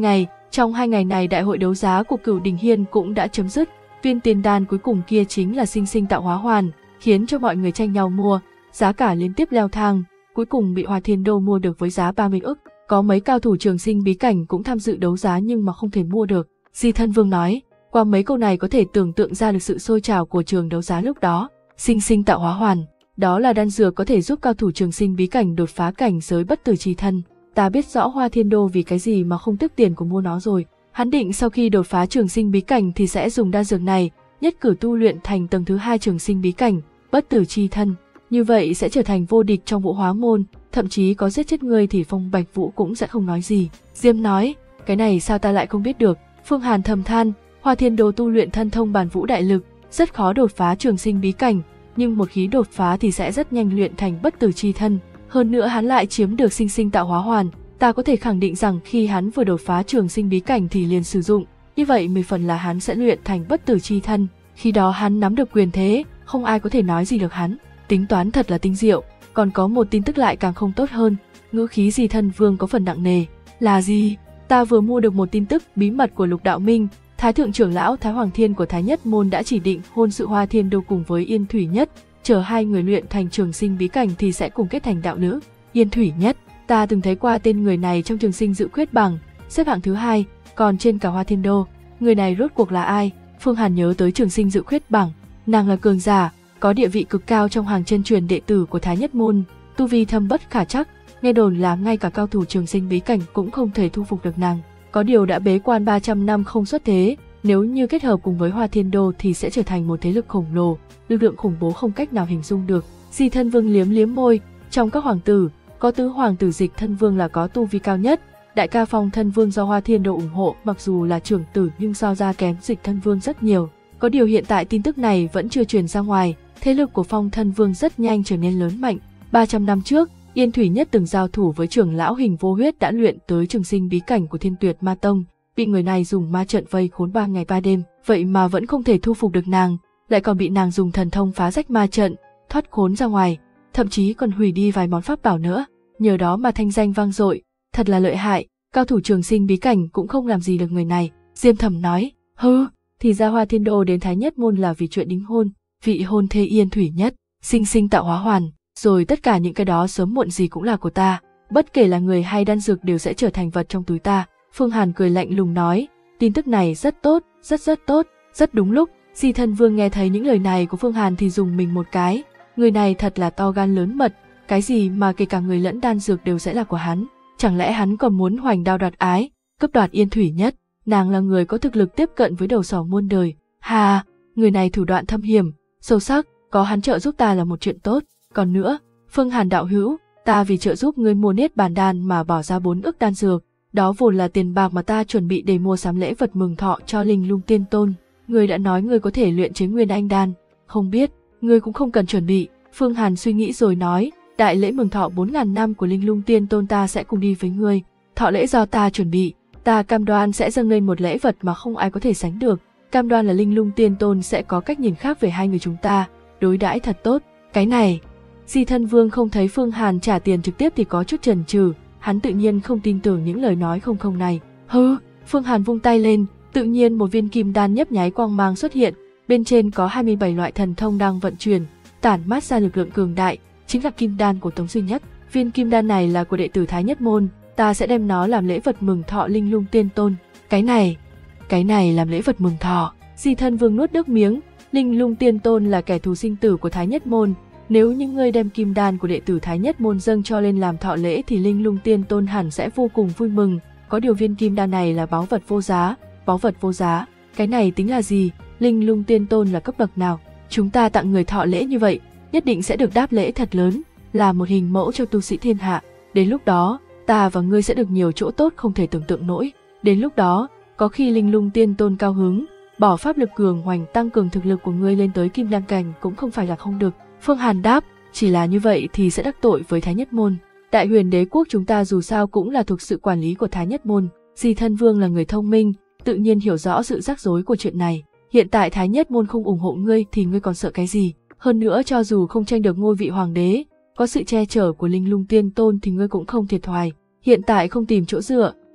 Trong hai ngày này đại hội đấu giá của Cửu Đình Hiên cũng đã chấm dứt, viên tiền đan cuối cùng kia chính là sinh sinh tạo hóa hoàn, khiến cho mọi người tranh nhau mua, giá cả liên tiếp leo thang, cuối cùng bị Hoa Thiên Đô mua được với giá ba mươi ức. Có mấy cao thủ trường sinh bí cảnh cũng tham dự đấu giá nhưng mà không thể mua được. Di Thân Vương nói, qua mấy câu này có thể tưởng tượng ra được sự sôi trào của trường đấu giá lúc đó. Sinh sinh tạo hóa hoàn, đó là đan dược có thể giúp cao thủ trường sinh bí cảnh đột phá cảnh giới bất tử chi thân. Ta biết rõ Hoa Thiên Đô vì cái gì mà không tiếc tiền của mua nó rồi. Hắn định sau khi đột phá trường sinh bí cảnh thì sẽ dùng đan dược này, nhất cử tu luyện thành tầng thứ hai trường sinh bí cảnh, bất tử chi thân. Như vậy sẽ trở thành vô địch trong Vũ Hóa môn, thậm chí có giết chết ngươi thì Phong Bạch Vũ cũng sẽ không nói gì. Diêm nói, cái này sao ta lại không biết được. Phương Hàn thầm than, Hoa Thiên Đô tu luyện thân thông bản vũ đại lực, rất khó đột phá trường sinh bí cảnh, nhưng một khi đột phá thì sẽ rất nhanh luyện thành bất tử chi thân. Hơn nữa hắn lại chiếm được sinh sinh tạo hóa hoàn, ta có thể khẳng định rằng khi hắn vừa đột phá trường sinh bí cảnh thì liền sử dụng, như vậy mười phần là hắn sẽ luyện thành bất tử chi thân. Khi đó hắn nắm được quyền thế, không ai có thể nói gì được hắn. Tính toán thật là tinh diệu. Còn có một tin tức lại càng không tốt hơn, ngữ khí Di Thân Vương có phần nặng nề. Là gì? Ta vừa mua được một tin tức bí mật của Lục Đạo Minh, Thái thượng trưởng lão Thái Hoàng Thiên của Thái Nhất môn đã chỉ định hôn sự Hoa Thiên Đô cùng với Yên Thủy Nhất, chờ hai người luyện thành trường sinh bí cảnh thì sẽ cùng kết thành đạo lữ. Yên Thủy Nhất, ta từng thấy qua tên người này trong trường sinh dự khuyết bảng, xếp hạng thứ hai, còn trên cả Hoa Thiên Đô. Người này rốt cuộc là ai? Phương Hàn nhớ tới trường sinh dự khuyết bảng, nàng là cường giả, có địa vị cực cao trong hàng chân truyền đệ tử của Thái Nhất môn, tu vi thâm bất khả trắc, nghe đồn là ngay cả cao thủ trường sinh bí cảnh cũng không thể thu phục được nàng. Có điều đã bế quan ba trăm năm không xuất thế, nếu như kết hợp cùng với Hoa Thiên Đô thì sẽ trở thành một thế lực khổng lồ, lực lượng khủng bố không cách nào hình dung được. Di Thân Vương liếm liếm môi, trong các hoàng tử, có tứ hoàng tử Dịch Thân Vương là có tu vi cao nhất, đại ca Phong Thân Vương do Hoa Thiên Đô ủng hộ, mặc dù là trưởng tử nhưng so ra kém Dịch Thân Vương rất nhiều. Có điều hiện tại tin tức này vẫn chưa truyền ra ngoài, thế lực của Phong Thân Vương rất nhanh trở nên lớn mạnh. ba trăm năm trước, Yên Thủy Nhất từng giao thủ với trưởng lão Hình Vô Huyết đã luyện tới trường sinh bí cảnh của Thiên Tuyệt Ma Tông, bị người này dùng ma trận vây khốn ba ngày ba đêm, vậy mà vẫn không thể thu phục được nàng, lại còn bị nàng dùng thần thông phá rách ma trận, thoát khốn ra ngoài, thậm chí còn hủy đi vài món pháp bảo nữa, nhờ đó mà thanh danh vang dội, thật là lợi hại, cao thủ trường sinh bí cảnh cũng không làm gì được người này. Diêm Thẩm nói, hừ, thì ra Hoa Thiên Đô đến Thái Nhất môn là vì chuyện đính hôn, vị hôn thê Yên Thủy Nhất, sinh sinh tạo hóa hoàn, rồi tất cả những cái đó sớm muộn gì cũng là của ta, bất kể là người hay đan dược đều sẽ trở thành vật trong túi ta. Phương Hàn cười lạnh lùng nói, tin tức này rất tốt, rất rất tốt, rất đúng lúc. Di Thân Vương nghe thấy những lời này của Phương Hàn thì dùng mình một cái, người này thật là to gan lớn mật, cái gì mà kể cả người lẫn đan dược đều sẽ là của hắn, chẳng lẽ hắn còn muốn hoành đao đoạt ái, cướp đoạt Yên Thủy Nhất? Nàng là người có thực lực tiếp cận với đầu sỏ muôn đời, hà, người này thủ đoạn thâm hiểm, sâu sắc, có hắn trợ giúp ta là một chuyện tốt. Còn nữa, Phương Hàn đạo hữu, ta vì trợ giúp ngươi mua niết bàn đan mà bỏ ra bốn ức đan dược, đó vốn là tiền bạc mà ta chuẩn bị để mua sắm lễ vật mừng thọ cho Linh Lung Tiên Tôn. Ngươi đã nói ngươi có thể luyện chế Nguyên Anh đan, không biết, ngươi cũng không cần chuẩn bị. Phương Hàn suy nghĩ rồi nói, đại lễ mừng thọ bốn ngàn năm của Linh Lung Tiên Tôn ta sẽ cùng đi với ngươi, thọ lễ do ta chuẩn bị, ta cam đoan sẽ dâng lên một lễ vật mà không ai có thể sánh được, cam đoan là Linh Lung Tiên Tôn sẽ có cách nhìn khác về hai người chúng ta, đối đãi thật tốt. Cái này, Di Thân Vương không thấy Phương Hàn trả tiền trực tiếp thì có chút chần chừ, hắn tự nhiên không tin tưởng những lời nói không không này. Hừ, Phương Hàn vung tay lên, tự nhiên một viên kim đan nhấp nháy quang mang xuất hiện, bên trên có hai mươi bảy loại thần thông đang vận chuyển, tản mát ra lực lượng cường đại, chính là kim đan của Tống Duy Nhất. Viên kim đan này là của đệ tử Thái Nhất môn, ta sẽ đem nó làm lễ vật mừng thọ Linh Lung Tiên Tôn. Cái này, cái này làm lễ vật mừng thọ. Di Thân Vương nuốt nước miếng, Linh Lung Tiên Tôn là kẻ thù sinh tử của Thái Nhất môn. Nếu như ngươi đem kim đan của đệ tử Thái Nhất môn dâng cho lên làm thọ lễ thì Linh Lung Tiên Tôn hẳn sẽ vô cùng vui mừng. Có điều viên kim đan này là báu vật vô giá, báu vật vô giá. Cái này tính là gì? Linh Lung Tiên Tôn là cấp bậc nào? Chúng ta tặng người thọ lễ như vậy, nhất định sẽ được đáp lễ thật lớn, là một hình mẫu cho tu sĩ thiên hạ. Đến lúc đó, ta và ngươi sẽ được nhiều chỗ tốt không thể tưởng tượng nổi. Đến lúc đó, có khi Linh Lung Tiên Tôn cao hứng, bỏ pháp lực cường hoành tăng cường thực lực của ngươi lên tới kim đan cảnh cũng không phải là không được. Phương Hàn đáp, chỉ là như vậy thì sẽ đắc tội với Thái Nhất môn. Đại Huyền Đế quốc chúng ta dù sao cũng là thuộc sự quản lý của Thái Nhất môn. Di Thân Vương là người thông minh, tự nhiên hiểu rõ sự rắc rối của chuyện này. Hiện tại Thái Nhất môn không ủng hộ ngươi thì ngươi còn sợ cái gì? Hơn nữa cho dù không tranh được ngôi vị hoàng đế, có sự che chở của Linh Lung Tiên Tôn thì ngươi cũng không thiệt thòi. Hiện tại không tìm chỗ dựa,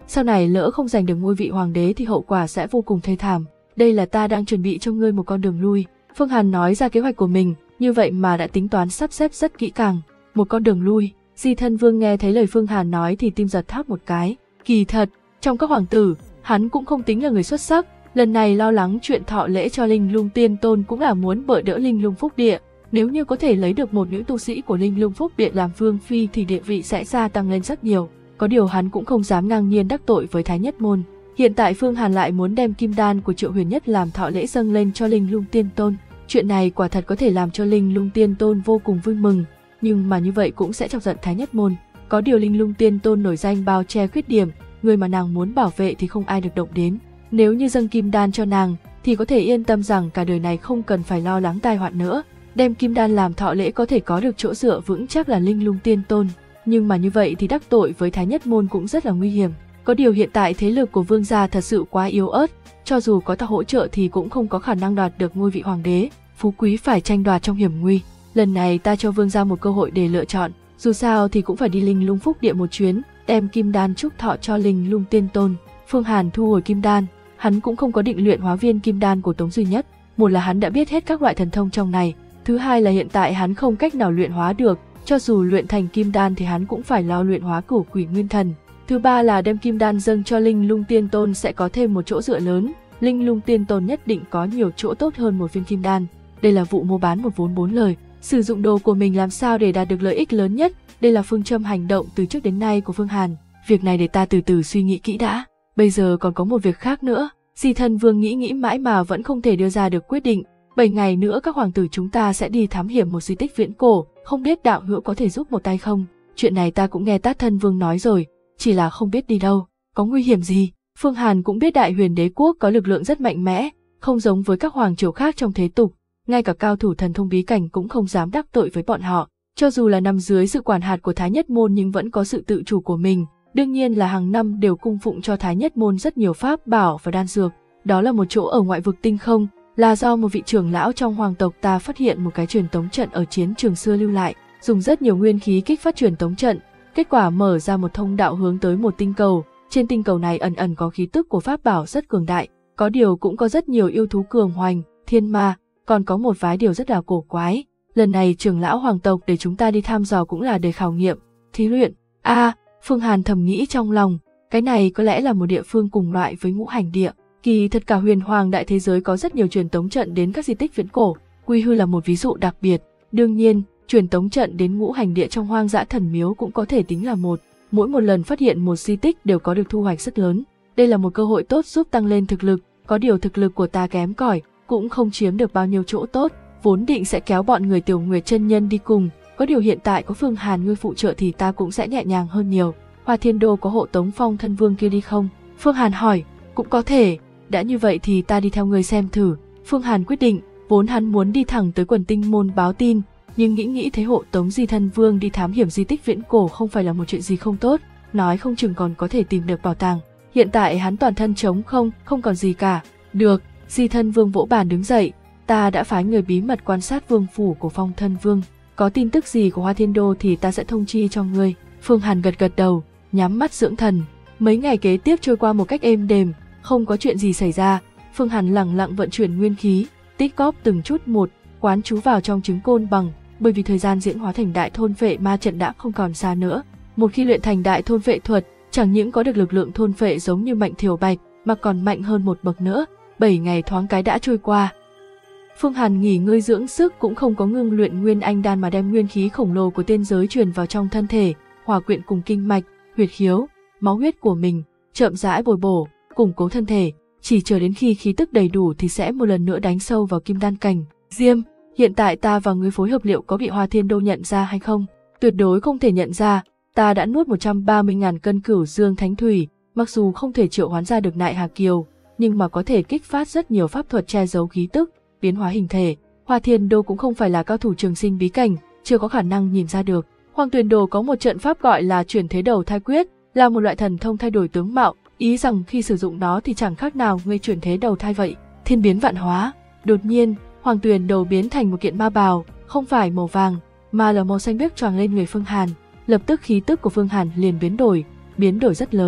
sau này lỡ không giành được ngôi vị hoàng đế thì hậu quả sẽ vô cùng thê thảm. Đây là ta đang chuẩn bị cho ngươi một con đường lui. Phương Hàn nói ra kế hoạch của mình, như vậy mà đã tính toán sắp xếp rất kỹ càng. Một con đường lui. Di Thân Vương nghe thấy lời Phương Hàn nói thì tim giật thót một cái. Kỳ thật, trong các hoàng tử, hắn cũng không tính là người xuất sắc. Lần này lo lắng chuyện thọ lễ cho Linh Lung Tiên Tôn cũng là muốn bợ đỡ Linh Lung Phúc Địa. Nếu như có thể lấy được một nữ tu sĩ của Linh Lung Phúc Địa làm vương phi thì địa vị sẽ gia tăng lên rất nhiều. Có điều hắn cũng không dám ngang nhiên đắc tội với Thái Nhất Môn. Hiện tại Phương Hàn lại muốn đem kim đan của Triệu Huyền Nhất làm thọ lễ dâng lên cho Linh Lung Tiên Tôn. Chuyện này quả thật có thể làm cho Linh Lung Tiên Tôn vô cùng vui mừng, nhưng mà như vậy cũng sẽ chọc giận Thái Nhất Môn. Có điều Linh Lung Tiên Tôn nổi danh bao che khuyết điểm, người mà nàng muốn bảo vệ thì không ai được động đến. Nếu như dâng kim đan cho nàng thì có thể yên tâm rằng cả đời này không cần phải lo lắng tai họa nữa. Đem kim đan làm thọ lễ có thể có được chỗ dựa vững chắc là Linh Lung Tiên Tôn, nhưng mà như vậy thì đắc tội với Thái Nhất Môn cũng rất là nguy hiểm. Có điều hiện tại thế lực của Vương gia thật sự quá yếu ớt, cho dù có ta hỗ trợ thì cũng không có khả năng đoạt được ngôi vị hoàng đế. Phú quý phải tranh đoạt trong hiểm nguy. Lần này ta cho Vương gia một cơ hội để lựa chọn, dù sao thì cũng phải đi Linh Lung Phúc Địa một chuyến, đem kim đan chúc thọ cho Linh Lung Tiên Tôn. Phương Hàn thu hồi kim đan, hắn cũng không có định luyện hóa viên kim đan của Tống Duy Nhất. Một là hắn đã biết hết các loại thần thông trong này, thứ hai là hiện tại hắn không cách nào luyện hóa được, cho dù luyện thành kim đan thì hắn cũng phải lo luyện hóa Cửu Quỷ Nguyên Thần. Thứ ba là đem kim đan dâng cho Linh Lung Tiên Tôn sẽ có thêm một chỗ dựa lớn, Linh Lung Tiên Tôn nhất định có nhiều chỗ tốt hơn một viên kim đan. Đây là vụ mua bán một vốn bốn lời, sử dụng đồ của mình làm sao để đạt được lợi ích lớn nhất, đây là phương châm hành động từ trước đến nay của Phương Hàn. Việc này để ta từ từ suy nghĩ kỹ đã. Bây giờ còn có một việc khác nữa. Di Thân Vương nghĩ nghĩ mãi mà vẫn không thể đưa ra được quyết định. Bảy ngày nữa các hoàng tử chúng ta sẽ đi thám hiểm một di tích viễn cổ, không biết đạo hữu có thể giúp một tay không? Chuyện này ta cũng nghe Tát Thân Vương nói rồi, chỉ là không biết đi đâu, có nguy hiểm gì. Phương Hàn cũng biết Đại Huyền Đế quốc có lực lượng rất mạnh mẽ, không giống với các hoàng triều khác trong thế tục, ngay cả cao thủ thần thông bí cảnh cũng không dám đắc tội với bọn họ. Cho dù là nằm dưới sự quản hạt của Thái Nhất Môn nhưng vẫn có sự tự chủ của mình, đương nhiên là hàng năm đều cung phụng cho Thái Nhất Môn rất nhiều pháp bảo và đan dược. Đó là một chỗ ở ngoại vực tinh không, là do một vị trưởng lão trong hoàng tộc ta phát hiện một cái truyền tống trận ở chiến trường xưa lưu lại, dùng rất nhiều nguyên khí kích phát truyền tống trận, kết quả mở ra một thông đạo hướng tới một tinh cầu. Trên tinh cầu này ẩn ẩn có khí tức của pháp bảo rất cường đại, có điều cũng có rất nhiều yêu thú cường hoành, thiên ma, còn có một vài điều rất là cổ quái. Lần này trưởng lão hoàng tộc để chúng ta đi thăm dò cũng là để khảo nghiệm, thí luyện. A, à, Phương Hàn thầm nghĩ trong lòng, cái này có lẽ là một địa phương cùng loại với Ngũ Hành Địa. Kỳ thật cả huyền hoàng đại thế giới có rất nhiều truyền tống trận đến các di tích viễn cổ, Quy Hư là một ví dụ đặc biệt. Đương nhiên, truyền tống trận đến Ngũ Hành Địa trong Hoang Dã Thần Miếu cũng có thể tính là một. Mỗi một lần phát hiện một di tích đều có được thu hoạch rất lớn. Đây là một cơ hội tốt giúp tăng lên thực lực, có điều thực lực của ta kém cỏi, cũng không chiếm được bao nhiêu chỗ tốt. Vốn định sẽ kéo bọn người Tiểu Nguyệt chân nhân đi cùng, có điều hiện tại có Phương Hàn ngươi phụ trợ thì ta cũng sẽ nhẹ nhàng hơn nhiều. Hoa Thiên Đô có hộ tống Phong Thân Vương kia đi không? Phương Hàn hỏi. Cũng có thể, đã như vậy thì ta đi theo ngươi xem thử. Phương Hàn quyết định, vốn hắn muốn đi thẳng tới Quần Tinh Môn báo tin, nhưng nghĩ nghĩ thấy hộ tống Di Thân Vương đi thám hiểm di tích viễn cổ không phải là một chuyện gì không tốt, nói không chừng còn có thể tìm được bảo tàng. Hiện tại hắn toàn thân trống không, không còn gì cả. Được, Di Thân Vương vỗ bàn đứng dậy, ta đã phái người bí mật quan sát vương phủ của Phong Thân Vương, có tin tức gì của Hoa Thiên Đô thì ta sẽ thông chi cho ngươi. Phương Hàn gật gật đầu, nhắm mắt dưỡng thần. Mấy ngày kế tiếp trôi qua một cách êm đềm, không có chuyện gì xảy ra. Phương Hàn lặng lặng vận chuyển nguyên khí, tích góp từng chút một, quán trú vào trong trứng côn bằng, bởi vì thời gian diễn hóa thành đại thôn phệ ma trận đã không còn xa nữa. Một khi luyện thành đại thôn phệ thuật, chẳng những có được lực lượng thôn phệ giống như Mạnh Thiểu Bạch, mà còn mạnh hơn một bậc nữa. Bảy ngày thoáng cái đã trôi qua. Phương Hàn nghỉ ngơi dưỡng sức cũng không có ngưng luyện nguyên anh đan mà đem nguyên khí khổng lồ của tiên giới truyền vào trong thân thể, hòa quyện cùng kinh mạch, huyệt khiếu, máu huyết của mình, chậm rãi bồi bổ, củng cố thân thể, chỉ chờ đến khi khí tức đầy đủ thì sẽ một lần nữa đánh sâu vào kim đan cảnh. Diêm, hiện tại ta và ngươi phối hợp liệu có bị Hoa Thiên Đô nhận ra hay không? Tuyệt đối không thể nhận ra, ta đã nuốt một trăm ba mươi nghìn cân Cửu Dương Thánh Thủy, mặc dù không thể triệu hoán ra được Nại Hà Kiều, nhưng mà có thể kích phát rất nhiều pháp thuật che giấu khí tức, biến hóa hình thể. Hoa Thiên Đô cũng không phải là cao thủ trường sinh bí cảnh, chưa có khả năng nhìn ra được. Hoàng Tuyền Đồ có một trận pháp gọi là chuyển thế đầu thai quyết, là một loại thần thông thay đổi tướng mạo, ý rằng khi sử dụng nó thì chẳng khác nào người chuyển thế đầu thai vậy, thiên biến vạn hóa. Đột nhiên, Hoàng Tuyền Đồ biến thành một kiện ma bào, không phải màu vàng, mà là màu xanh biếc choàng lên người Phương Hàn. Lập tức khí tức của Phương Hàn liền biến đổi, biến đổi rất lớn.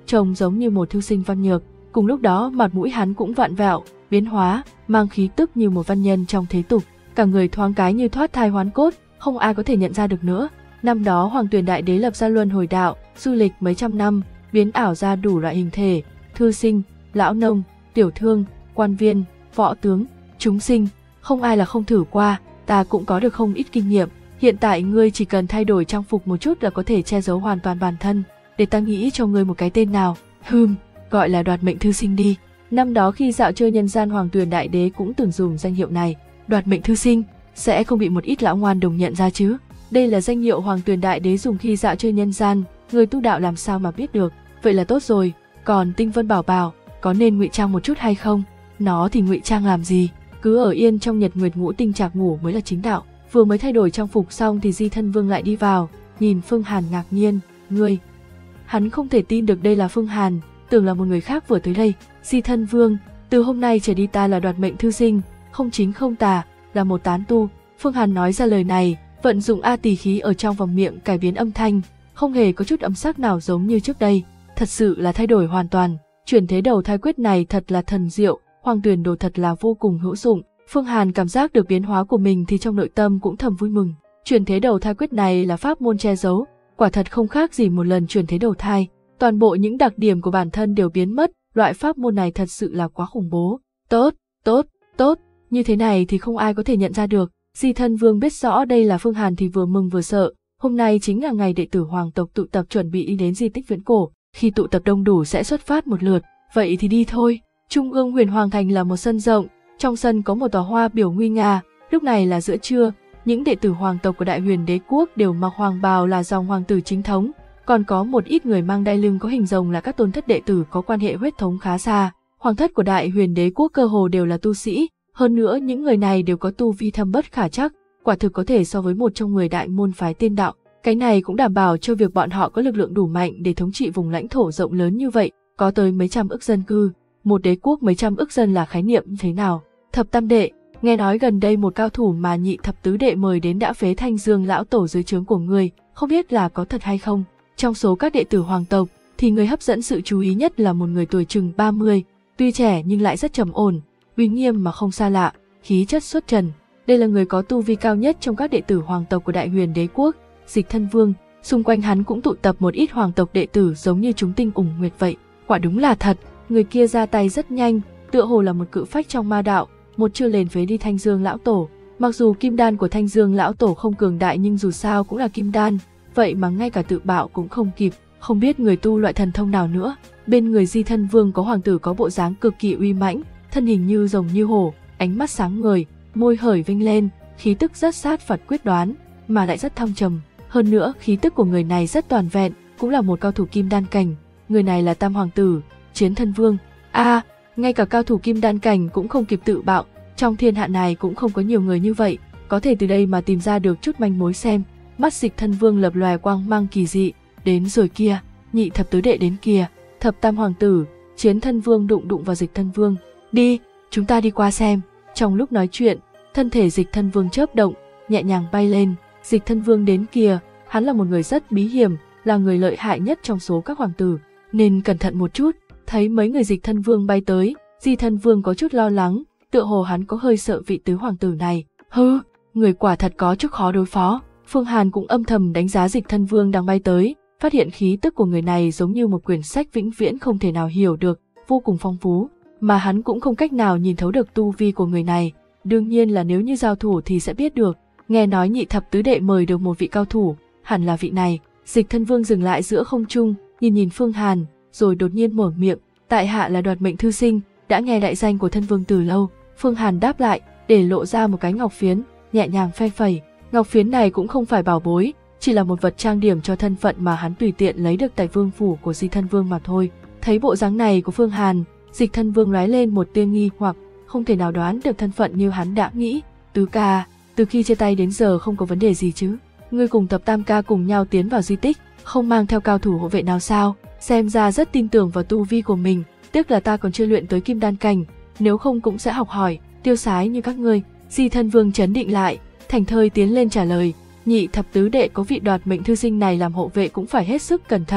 trông giống như một thư sinh văn nhược. Cùng lúc đó mặt mũi hắn cũng vặn vẹo, biến hóa, mang khí tức như một văn nhân trong thế tục, cả người thoáng cái như thoát thai hoán cốt, không ai có thể nhận ra được nữa. Năm đó Hoàng Tuyền Đại Đế lập ra luân hồi đạo, du lịch mấy trăm năm, biến ảo ra đủ loại hình thể, thư sinh, lão nông, tiểu thương, quan viên, võ tướng, chúng sinh, không ai là không thử qua, ta cũng có được không ít kinh nghiệm. Hiện tại ngươi chỉ cần thay đổi trang phục một chút là có thể che giấu hoàn toàn bản thân, để ta nghĩ cho ngươi một cái tên nào. Hừm, gọi là đoạt mệnh thư sinh đi. Năm đó khi dạo chơi nhân gian, Hoàng Tuyền Đại Đế cũng từng dùng danh hiệu này, đoạt mệnh thư sinh, sẽ không bị một ít lão ngoan đồng nhận ra chứ. Đây là danh hiệu Hoàng Tuyền Đại Đế dùng khi dạo chơi nhân gian, người tu đạo làm sao mà biết được. Vậy là tốt rồi, còn Tinh Vân Bảo Bảo, có nên ngụy trang một chút hay không? Nó thì ngụy trang làm gì, cứ ở yên trong nhật nguyệt ngũ tinh trạc ngủ mới là chính đạo. Vừa mới thay đổi trang phục xong thì Di Thân Vương lại đi vào, nhìn Phương Hàn ngạc nhiên, ngươi. Hắn không thể tin được đây là Phương Hàn, tưởng là một người khác vừa tới đây. Di Thân Vương, từ hôm nay trở đi ta là đoạt mệnh thư sinh, không chính không tà, là một tán tu. Phương Hàn nói ra lời này, vận dụng A Tỳ khí ở trong vòng miệng cải biến âm thanh, không hề có chút âm sắc nào giống như trước đây, thật sự là thay đổi hoàn toàn. Chuyển thế đầu thai quyết này thật là thần diệu, Hoàng Tuyền đồ thật là vô cùng hữu dụng. Phương Hàn cảm giác được biến hóa của mình thì trong nội tâm cũng thầm vui mừng. Chuyển thế đầu thai quyết này là pháp môn che giấu, quả thật không khác gì một lần chuyển thế đầu thai. Toàn bộ những đặc điểm của bản thân đều biến mất, loại pháp môn này thật sự là quá khủng bố. Tốt, tốt, tốt, như thế này thì không ai có thể nhận ra được. Di Thân Vương biết rõ đây là Phương Hàn thì vừa mừng vừa sợ. Hôm nay chính là ngày đệ tử hoàng tộc tụ tập chuẩn bị đi đến di tích viễn cổ. Khi tụ tập đông đủ sẽ xuất phát một lượt, vậy thì đi thôi. Trung ương Huyền Hoàng Thành là một sân rộng, trong sân có một tòa hoa biểu nguy nga. Lúc này là giữa trưa, những đệ tử hoàng tộc của Đại Huyền Đế quốc đều mặc hoàng bào là dòng hoàng tử chính thống, còn có một ít người mang đai lưng có hình rồng là các tôn thất đệ tử có quan hệ huyết thống khá xa. Hoàng thất của Đại Huyền Đế quốc cơ hồ đều là tu sĩ, hơn nữa những người này đều có tu vi thâm bất khả trắc, quả thực có thể so với một trong mười đại môn phái tiên đạo. Cái này cũng đảm bảo cho việc bọn họ có lực lượng đủ mạnh để thống trị vùng lãnh thổ rộng lớn như vậy, có tới mấy trăm ức dân cư. Một đế quốc mấy trăm ức dân là khái niệm như thế nào? Thập tam đệ, nghe nói gần đây một cao thủ mà nhị thập tứ đệ mời đến đã phế Thanh Dương lão tổ dưới trướng của ngươi, không biết là có thật hay không? Trong số các đệ tử hoàng tộc thì người hấp dẫn sự chú ý nhất là một người tuổi chừng ba mươi, tuy trẻ nhưng lại rất trầm ổn, uy nghiêm mà không xa lạ, khí chất xuất trần. Đây là người có tu vi cao nhất trong các đệ tử hoàng tộc của Đại Huyền Đế quốc, Dịch Thân Vương. Xung quanh hắn cũng tụ tập một ít hoàng tộc đệ tử giống như chúng tinh ủng nguyệt vậy. Quả đúng là thật, người kia ra tay rất nhanh, tựa hồ là một cự phách trong ma đạo, một chiêu liền phế đi Thanh Dương lão tổ. Mặc dù kim đan của Thanh Dương lão tổ không cường đại nhưng dù sao cũng là kim đan, vậy mà ngay cả tự bạo cũng không kịp, không biết người tu loại thần thông nào nữa. Bên người Di Thân Vương có hoàng tử có bộ dáng cực kỳ uy mãnh, thân hình như rồng như hổ, ánh mắt sáng ngời, môi hởi vinh lên, khí tức rất sát phạt quyết đoán, mà lại rất thâm trầm. Hơn nữa, khí tức của người này rất toàn vẹn, cũng là một cao thủ kim đan cảnh. Người này là Tam Hoàng tử, Chiến Thân Vương. A, à, ngay cả cao thủ kim đan cảnh cũng không kịp tự bạo, trong thiên hạ này cũng không có nhiều người như vậy, có thể từ đây mà tìm ra được chút manh mối xem. Mắt Dịch Thân Vương lập lòe quang mang kỳ dị, đến rồi kia, nhị thập tứ đệ đến kìa. Thập tam hoàng tử, Chiến Thân Vương đụng đụng vào Dịch Thân Vương. Đi, chúng ta đi qua xem. Trong lúc nói chuyện, thân thể Dịch Thân Vương chớp động, nhẹ nhàng bay lên. Dịch Thân Vương đến kìa, hắn là một người rất bí hiểm, là người lợi hại nhất trong số các hoàng tử, nên cẩn thận một chút. Thấy mấy người Dịch Thân Vương bay tới, Di Thân Vương có chút lo lắng, tựa hồ hắn có hơi sợ vị tứ hoàng tử này. Hừ, người quả thật có chút khó đối phó. Phương Hàn cũng âm thầm đánh giá Dịch Thân Vương đang bay tới, phát hiện khí tức của người này giống như một quyển sách vĩnh viễn không thể nào hiểu được, vô cùng phong phú, mà hắn cũng không cách nào nhìn thấu được tu vi của người này. Đương nhiên là nếu như giao thủ thì sẽ biết được. Nghe nói nhị thập tứ đệ mời được một vị cao thủ, hẳn là vị này. Dịch Thân Vương dừng lại giữa không trung, nhìn nhìn Phương Hàn, rồi đột nhiên mở miệng, tại hạ là đoạt mệnh thư sinh, đã nghe đại danh của thân vương từ lâu. Phương Hàn đáp lại, để lộ ra một cái ngọc phiến, nhẹ nhàng phe phẩy. Ngọc phiến này cũng không phải bảo bối, chỉ là một vật trang điểm cho thân phận mà hắn tùy tiện lấy được tại vương phủ của Di Thân Vương mà thôi. Thấy bộ dáng này của Phương Hàn, Dịch Thân Vương lóe lên một tia nghi hoặc, không thể nào đoán được thân phận như hắn đã nghĩ. Tứ ca, từ khi chia tay đến giờ không có vấn đề gì chứ? Ngươi cùng Tập Tam ca cùng nhau tiến vào di tích, không mang theo cao thủ hộ vệ nào sao? Xem ra rất tin tưởng vào tu vi của mình, tiếc là ta còn chưa luyện tới kim đan cảnh, nếu không cũng sẽ học hỏi, tiêu sái như các ngươi. Di Thân Vương trấn định lại, thành thơi tiến lên trả lời, nhị thập tứ đệ có vị đoạt mệnh thư sinh này làm hộ vệ cũng phải hết sức cẩn thận,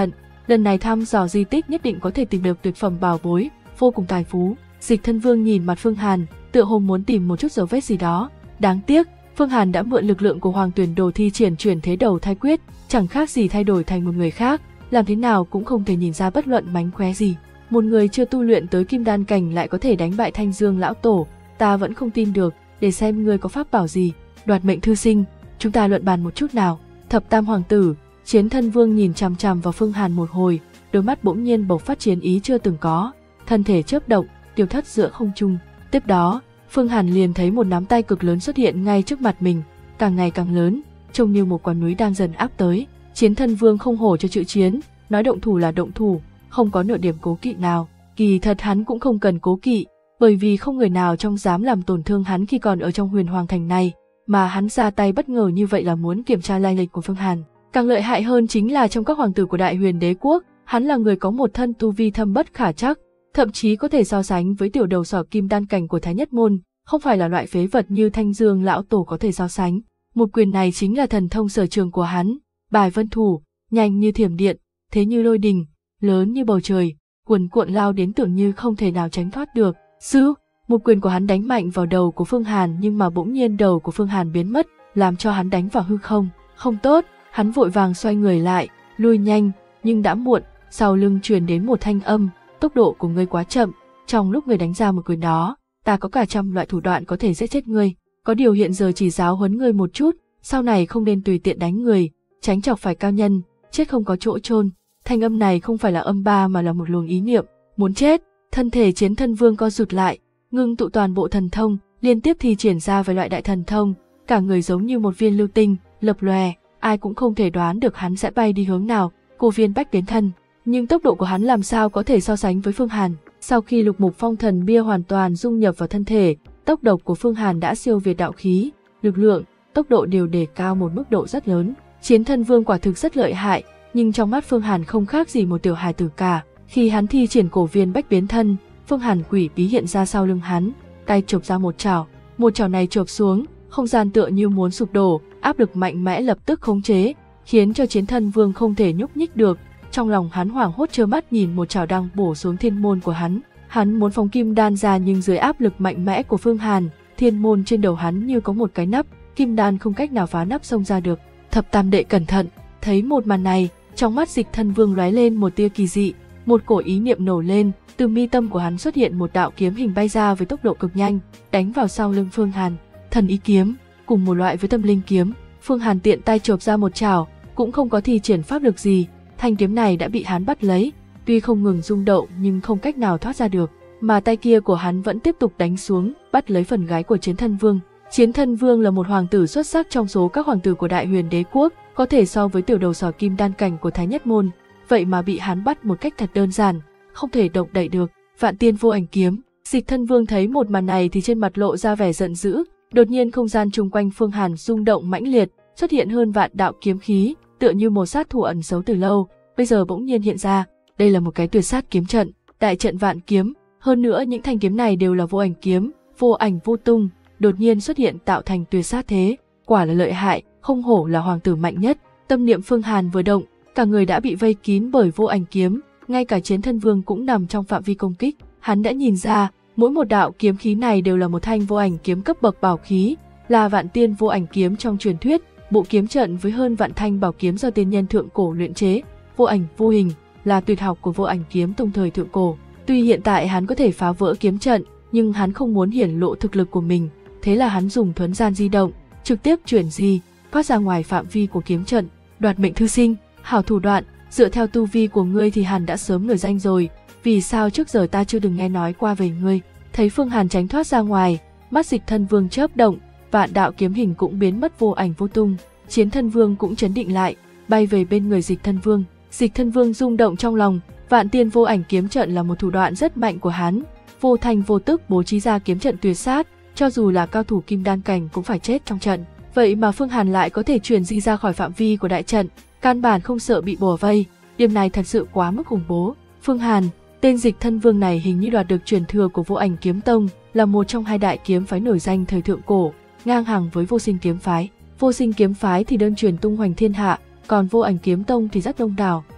lần này thăm dò di tích nhất định có thể tìm được tuyệt phẩm bảo bối, vô cùng tài phú. Dịch Thân Vương nhìn mặt Phương Hàn, tựa hồ muốn tìm một chút dấu vết gì đó. Đáng tiếc, Phương Hàn đã mượn lực lượng của Hoàng Tuyển Đồ thi triển chuyển thế đầu thai quyết, chẳng khác gì thay đổi thành một người khác, làm thế nào cũng không thể nhìn ra bất luận mánh khóe gì. Một người chưa tu luyện tới kim đan cảnh lại có thể đánh bại Thanh Dương lão tổ, ta vẫn không tin được, để xem ngươi có pháp bảo gì. Đoạt mệnh thư sinh, chúng ta luận bàn một chút nào. Thập Tam hoàng tử, Chiến Thân Vương nhìn chằm chằm vào Phương Hàn một hồi, đôi mắt bỗng nhiên bộc phát chiến ý chưa từng có, thân thể chớp động, tiêu thất giữa không trung. Tiếp đó, Phương Hàn liền thấy một nắm tay cực lớn xuất hiện ngay trước mặt mình, càng ngày càng lớn, trông như một quả núi đang dần áp tới. Chiến Thân Vương không hổ cho chữ chiến, nói động thủ là động thủ, không có nửa điểm cố kỵ nào. Kỳ thật hắn cũng không cần cố kỵ, bởi vì không người nào trong dám làm tổn thương hắn khi còn ở trong Huyền Hoàng thành này, mà hắn ra tay bất ngờ như vậy là muốn kiểm tra lai lịch của Phương Hàn. Càng lợi hại hơn chính là trong các hoàng tử của Đại Huyền Đế quốc, hắn là người có một thân tu vi thâm bất khả trắc, thậm chí có thể so sánh với tiểu đầu sỏ kim đan cảnh của Thái Nhất môn, không phải là loại phế vật như Thanh Dương lão tổ có thể so sánh. Một quyền này chính là thần thông sở trường của hắn, bài vân thủ, nhanh như thiểm điện, thế như lôi đình, lớn như bầu trời, cuồn cuộn lao đến tưởng như không thể nào tránh thoát được. Sư, một quyền của hắn đánh mạnh vào đầu của Phương Hàn, nhưng mà bỗng nhiên đầu của Phương Hàn biến mất, làm cho hắn đánh vào hư không. Không tốt, hắn vội vàng xoay người lại, lui nhanh, nhưng đã muộn, sau lưng truyền đến một thanh âm, tốc độ của ngươi quá chậm, trong lúc ngươi đánh ra một quyền đó, ta có cả trăm loại thủ đoạn có thể giết chết ngươi, có điều hiện giờ chỉ giáo huấn ngươi một chút, sau này không nên tùy tiện đánh người, tránh chọc phải cao nhân, chết không có chỗ chôn. Thanh âm này không phải là âm ba mà là một luồng ý niệm, muốn chết. Thân thể Chiến Thân Vương co rụt lại, ngưng tụ toàn bộ thần thông, liên tiếp thi triển ra vài loại đại thần thông, cả người giống như một viên lưu tinh, lập lòe, ai cũng không thể đoán được hắn sẽ bay đi hướng nào. Cô viên bách biến thân, nhưng tốc độ của hắn làm sao có thể so sánh với Phương Hàn. Sau khi Lục Mục Phong Thần Bia hoàn toàn dung nhập vào thân thể, tốc độ của Phương Hàn đã siêu việt đạo khí, lực lượng, tốc độ đều đề cao một mức độ rất lớn. Chiến Thân Vương quả thực rất lợi hại, nhưng trong mắt Phương Hàn không khác gì một tiểu hài tử cả. Khi hắn thi triển cổ viên bách biến thân, Phương Hàn quỷ bí hiện ra sau lưng hắn, tay chộp ra một chảo, một chảo này chộp xuống, không gian tựa như muốn sụp đổ, áp lực mạnh mẽ lập tức khống chế, khiến cho Chiến Thân Vương không thể nhúc nhích được. Trong lòng hắn hoảng hốt trơ mắt nhìn một chảo đang bổ xuống thiên môn của hắn. Hắn muốn phóng kim đan ra, nhưng dưới áp lực mạnh mẽ của Phương Hàn, thiên môn trên đầu hắn như có một cái nắp, kim đan không cách nào phá nắp xông ra được. Thập Tam đệ cẩn thận, thấy một màn này, trong mắt Dịch Thân Vương lóe lên một tia kỳ dị, một cổ ý niệm nổ lên, từ mi tâm của hắn xuất hiện một đạo kiếm hình bay ra với tốc độ cực nhanh, đánh vào sau lưng Phương Hàn. Thần ý kiếm, cùng một loại với Tâm Linh kiếm. Phương Hàn tiện tay chộp ra một chảo, cũng không có thi triển pháp lực gì, thanh kiếm này đã bị hắn bắt lấy, tuy không ngừng rung động nhưng không cách nào thoát ra được, mà tay kia của hắn vẫn tiếp tục đánh xuống, bắt lấy phần gáy của Chiến Thân Vương. Chiến Thân Vương là một hoàng tử xuất sắc trong số các hoàng tử của Đại Huyền Đế quốc, có thể so với tiểu đầu sỏ kim đan cảnh của Thái Nhất môn, vậy mà bị hắn bắt một cách thật đơn giản, không thể động đậy được. Vạn Tiên Vô Ảnh kiếm. Dịch Thân Vương thấy một màn này thì trên mặt lộ ra vẻ giận dữ, đột nhiên không gian chung quanh Phương Hàn rung động mãnh liệt, xuất hiện hơn vạn đạo kiếm khí, tựa như một sát thủ ẩn giấu từ lâu, bây giờ bỗng nhiên hiện ra. Đây là một cái tuyệt sát kiếm trận, đại trận vạn kiếm, hơn nữa những thanh kiếm này đều là vô ảnh kiếm, vô ảnh vô tung, đột nhiên xuất hiện tạo thành tuyệt sát thế, quả là lợi hại, không hổ là hoàng tử mạnh nhất. Tâm niệm Phương Hàn vừa động, cả người đã bị vây kín bởi vô ảnh kiếm, ngay cả Chiến Thân Vương cũng nằm trong phạm vi công kích. Hắn đã nhìn ra, mỗi một đạo kiếm khí này đều là một thanh vô ảnh kiếm cấp bậc bảo khí, là Vạn Tiên Vô Ảnh kiếm trong truyền thuyết, bộ kiếm trận với hơn vạn thanh bảo kiếm do tiên nhân thượng cổ luyện chế. Vô ảnh vô hình là tuyệt học của vô ảnh kiếm tông thời thượng cổ. Tuy hiện tại hắn có thể phá vỡ kiếm trận, nhưng hắn không muốn hiển lộ thực lực của mình, thế là hắn dùng thuấn gian di động, trực tiếp chuyển di, thoát ra ngoài phạm vi của kiếm trận. Đoạt mệnh thư sinh, hảo thủ đoạn, dựa theo tu vi của ngươi thì Hàn đã sớm nổi danh rồi, vì sao trước giờ ta chưa từng nghe nói qua về ngươi? Thấy Phương Hàn tránh thoát ra ngoài, mắt Dịch Thân Vương chớp động, vạn đạo kiếm hình cũng biến mất vô ảnh vô tung. Chiến Thân Vương cũng chấn định lại, bay về bên người Dịch Thân Vương. Dịch Thân Vương rung động trong lòng, Vạn Tiên Vô Ảnh kiếm trận là một thủ đoạn rất mạnh của hắn, vô thanh vô tức bố trí ra kiếm trận tuyệt sát, cho dù là cao thủ kim đan cảnh cũng phải chết trong trận. Vậy mà Phương Hàn lại có thể chuyển di ra khỏi phạm vi của đại trận, căn bản không sợ bị bủa vây, điểm này thật sự quá mức khủng bố. Phương Hàn, tên Dịch Thân Vương này hình như đoạt được truyền thừa của Vô Ảnh kiếm tông, là một trong hai đại kiếm phái nổi danh thời thượng cổ, ngang hàng với Vô Sinh kiếm phái. Vô Sinh kiếm phái thì đơn truyền tung hoành thiên hạ, còn Vô Ảnh kiếm tông thì rất đông đảo.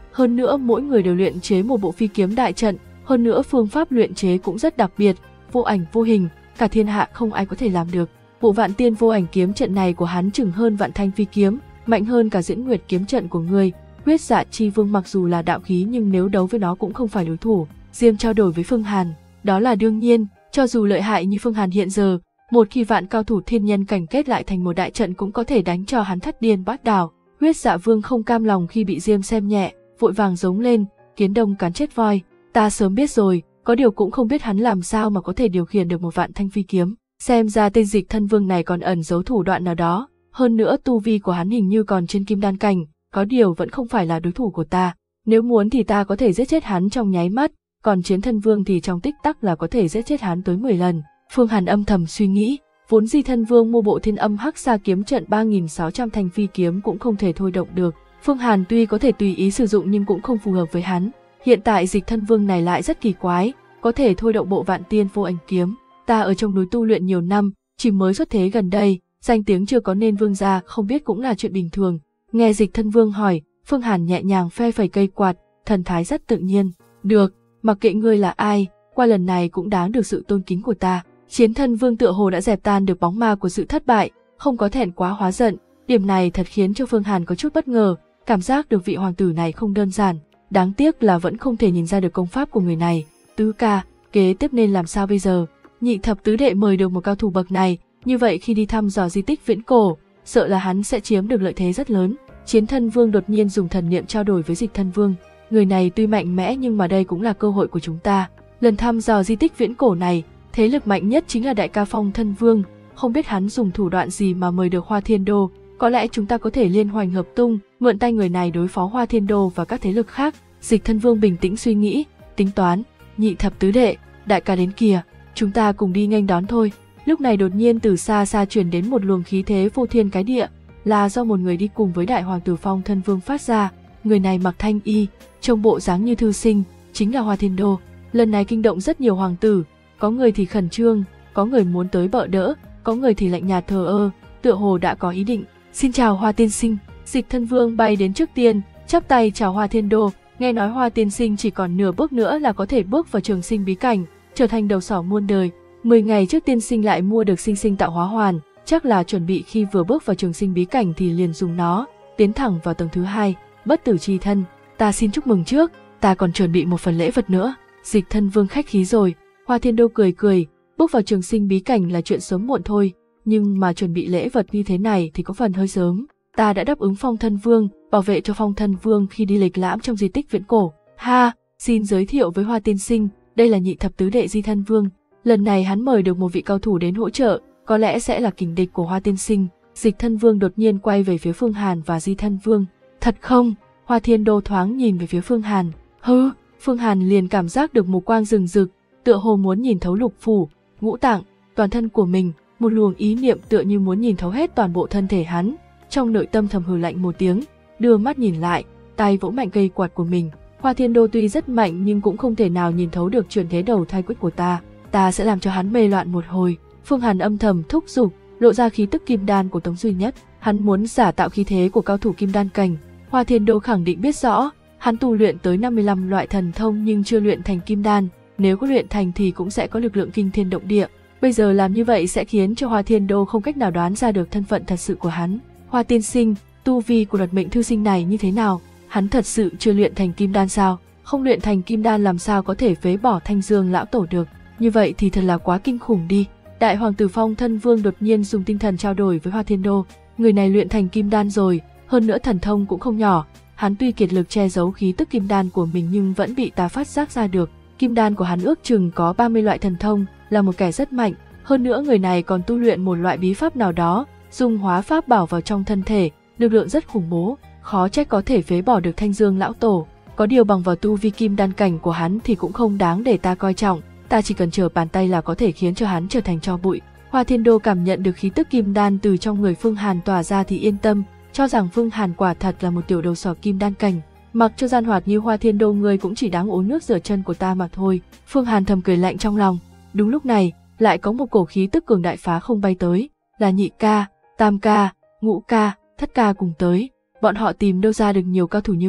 hơn nữa mỗi người đều luyện chế một bộ phi kiếm đại trận, hơn nữa phương pháp luyện chế cũng rất đặc biệt, vô ảnh vô hình, cả thiên hạ không ai có thể làm được. Bộ Vạn Tiên vô ảnh kiếm trận này của hắn chừng hơn vạn thanh phi kiếm, mạnh hơn cả Diễn Nguyệt kiếm trận của ngươi. Huyết Dạ Chi Vương mặc dù là đạo khí nhưng nếu đấu với nó cũng không phải đối thủ. Diêm trao đổi với Phương Hàn, đó là đương nhiên, cho dù lợi hại như Phương Hàn hiện giờ, một khi vạn cao thủ thiên nhân cảnh kết lại thành một đại trận cũng có thể đánh cho hắn thất điên bát đảo. Huyết Dạ Vương không cam lòng khi bị Diêm xem nhẹ, vội vàng giống lên, kiến đông cắn chết voi, ta sớm biết rồi, có điều cũng không biết hắn làm sao mà có thể điều khiển được một vạn thanh phi kiếm. Xem ra tên Dịch Thân Vương này còn ẩn giấu thủ đoạn nào đó, hơn nữa tu vi của hắn hình như còn trên kim đan cảnh, có điều vẫn không phải là đối thủ của ta. Nếu muốn thì ta có thể giết chết hắn trong nháy mắt, còn Chiến Thân Vương thì trong tích tắc là có thể giết chết hắn tới mười lần. Phương Hàn âm thầm suy nghĩ, vốn Di Thân Vương mua bộ Thiên Âm Hắc Sa kiếm trận ba nghìn sáu trăm thanh phi kiếm cũng không thể thôi động được. Phương Hàn tuy có thể tùy ý sử dụng nhưng cũng không phù hợp với hắn. Hiện tại Dịch Thân Vương này lại rất kỳ quái, có thể thôi động bộ Vạn Tiên vô ảnh kiếm. Ta ở trong núi tu luyện nhiều năm, chỉ mới xuất thế gần đây, danh tiếng chưa có nên vương gia không biết cũng là chuyện bình thường. Nghe Dịch Thân Vương hỏi, Phương Hàn nhẹ nhàng phe phẩy cây quạt, thần thái rất tự nhiên. Được, mặc kệ ngươi là ai, qua lần này cũng đáng được sự tôn kính của ta. Chiến Thân Vương tựa hồ đã dẹp tan được bóng ma của sự thất bại, không có thẹn quá hóa giận. Điểm này thật khiến cho Phương Hàn có chút bất ngờ, cảm giác được vị hoàng tử này không đơn giản. Đáng tiếc là vẫn không thể nhìn ra được công pháp của người này. Tứ ca, kế tiếp nên làm sao bây giờ? Nhị thập tứ đệ mời được một cao thủ bậc này, như vậy khi đi thăm dò di tích viễn cổ, sợ là hắn sẽ chiếm được lợi thế rất lớn. Chiến Thân Vương đột nhiên dùng thần niệm trao đổi với Dịch Thân Vương. Người này tuy mạnh mẽ nhưng mà đây cũng là cơ hội của chúng ta. Lần thăm dò di tích viễn cổ này, thế lực mạnh nhất chính là đại ca Phong Thân Vương. Không biết hắn dùng thủ đoạn gì mà mời được Hoa Thiên Đô. Có lẽ chúng ta có thể liên hoành hợp tung, mượn tay người này đối phó Hoa Thiên Đô và các thế lực khác. Dịch Thân Vương bình tĩnh suy nghĩ, tính toán. Nhị thập tứ đệ, đại ca đến kìa, chúng ta cùng đi nghênh đón thôi. Lúc này đột nhiên từ xa xa truyền đến một luồng khí thế phô thiên cái địa, là do một người đi cùng với đại hoàng tử Phong Thân Vương phát ra. Người này mặc thanh y, trông bộ dáng như thư sinh, chính là Hoa Thiên Đô. Lần này kinh động rất nhiều hoàng tử, có người thì khẩn trương, có người muốn tới bợ đỡ, có người thì lạnh nhạt thờ ơ, tựa hồ đã có ý định. Xin chào Hoa tiên sinh. Dịch Thân Vương bay đến trước tiên, chắp tay chào Hoa Thiên Đô. Nghe nói Hoa tiên sinh chỉ còn nửa bước nữa là có thể bước vào trường sinh bí cảnh, trở thành đầu sỏ muôn đời. Mười ngày trước tiên sinh lại mua được sinh sinh tạo hóa hoàn, chắc là chuẩn bị khi vừa bước vào trường sinh bí cảnh thì liền dùng nó, tiến thẳng vào tầng thứ hai, bất tử chi thân. Ta xin chúc mừng trước, ta còn chuẩn bị một phần lễ vật nữa. Dịch Thân Vương khách khí rồi. Hoa Thiên Đô cười cười, bước vào trường sinh bí cảnh là chuyện sớm muộn thôi, nhưng mà chuẩn bị lễ vật như thế này thì có phần hơi sớm. Ta đã đáp ứng Phong Thân Vương, bảo vệ cho Phong Thân Vương khi đi lịch lãm trong di tích viễn cổ. Ha, xin giới thiệu với Hoa tiên sinh, đây là nhị thập tứ đệ Di Thân Vương. Lần này hắn mời được một vị cao thủ đến hỗ trợ, có lẽ sẽ là kình địch của Hoa tiên sinh. Dịch Thân Vương đột nhiên quay về phía Phương Hàn và Di Thân Vương. Thật không? Hoa Thiên Đô thoáng nhìn về phía Phương Hàn. Hừ, Phương Hàn liền cảm giác được một quang rừng rực, tựa hồ muốn nhìn thấu lục phủ, ngũ tạng, toàn thân của mình, một luồng ý niệm tựa như muốn nhìn thấu hết toàn bộ thân thể hắn. Trong nội tâm thầm hừ lạnh một tiếng, đưa mắt nhìn lại, tay vỗ mạnh cây quạt của mình. Hoa Thiên Đô tuy rất mạnh nhưng cũng không thể nào nhìn thấu được chuyển thế đầu thai quyết của ta. Ta sẽ làm cho hắn mê loạn một hồi. Phương Hàn âm thầm thúc giục, lộ ra khí tức kim đan của Tống Duy Nhất. Hắn muốn giả tạo khí thế của cao thủ kim đan cảnh. Hoa Thiên Đô khẳng định biết rõ, hắn tu luyện tới năm mươi lăm loại thần thông nhưng chưa luyện thành kim đan. Nếu có luyện thành thì cũng sẽ có lực lượng kinh thiên động địa. Bây giờ làm như vậy sẽ khiến cho Hoa Thiên Đô không cách nào đoán ra được thân phận thật sự của hắn. Hoa tiên sinh, tu vi của Luật Mệnh thư sinh này như thế nào? Hắn thật sự chưa luyện thành kim đan sao? Không luyện thành kim đan làm sao có thể phế bỏ Thanh Dương lão tổ được? Như vậy thì thật là quá kinh khủng đi. Đại hoàng tử Phong Thân Vương đột nhiên dùng tinh thần trao đổi với Hoa Thiên Đô. Người này luyện thành kim đan rồi, hơn nữa thần thông cũng không nhỏ. Hắn tuy kiệt lực che giấu khí tức kim đan của mình nhưng vẫn bị ta phát giác ra được. Kim đan của hắn ước chừng có ba mươi loại thần thông, là một kẻ rất mạnh. Hơn nữa người này còn tu luyện một loại bí pháp nào đó, dùng hóa pháp bảo vào trong thân thể, lực lượng rất khủng bố, khó trách có thể phế bỏ được Thanh Dương lão tổ. Có điều bằng vào tu vi kim đan cảnh của hắn thì cũng không đáng để ta coi trọng, ta chỉ cần chờ bàn tay là có thể khiến cho hắn trở thành tro bụi. Hoa Thiên Đô cảm nhận được khí tức kim đan từ trong người Phương Hàn tỏa ra thì yên tâm, cho rằng Phương Hàn quả thật là một tiểu đầu sỏ kim đan cảnh. Mặc cho gian hoạt như Hoa Thiên Đô ngươi cũng chỉ đáng uống nước rửa chân của ta mà thôi. Phương Hàn thầm cười lạnh trong lòng. Đúng lúc này, lại có một cổ khí tức cường đại phá không bay tới, là nhị ca, tam ca, ngũ ca, thất ca cùng tới. Bọn họ tìm đâu ra được nhiều cao thủ như vậy?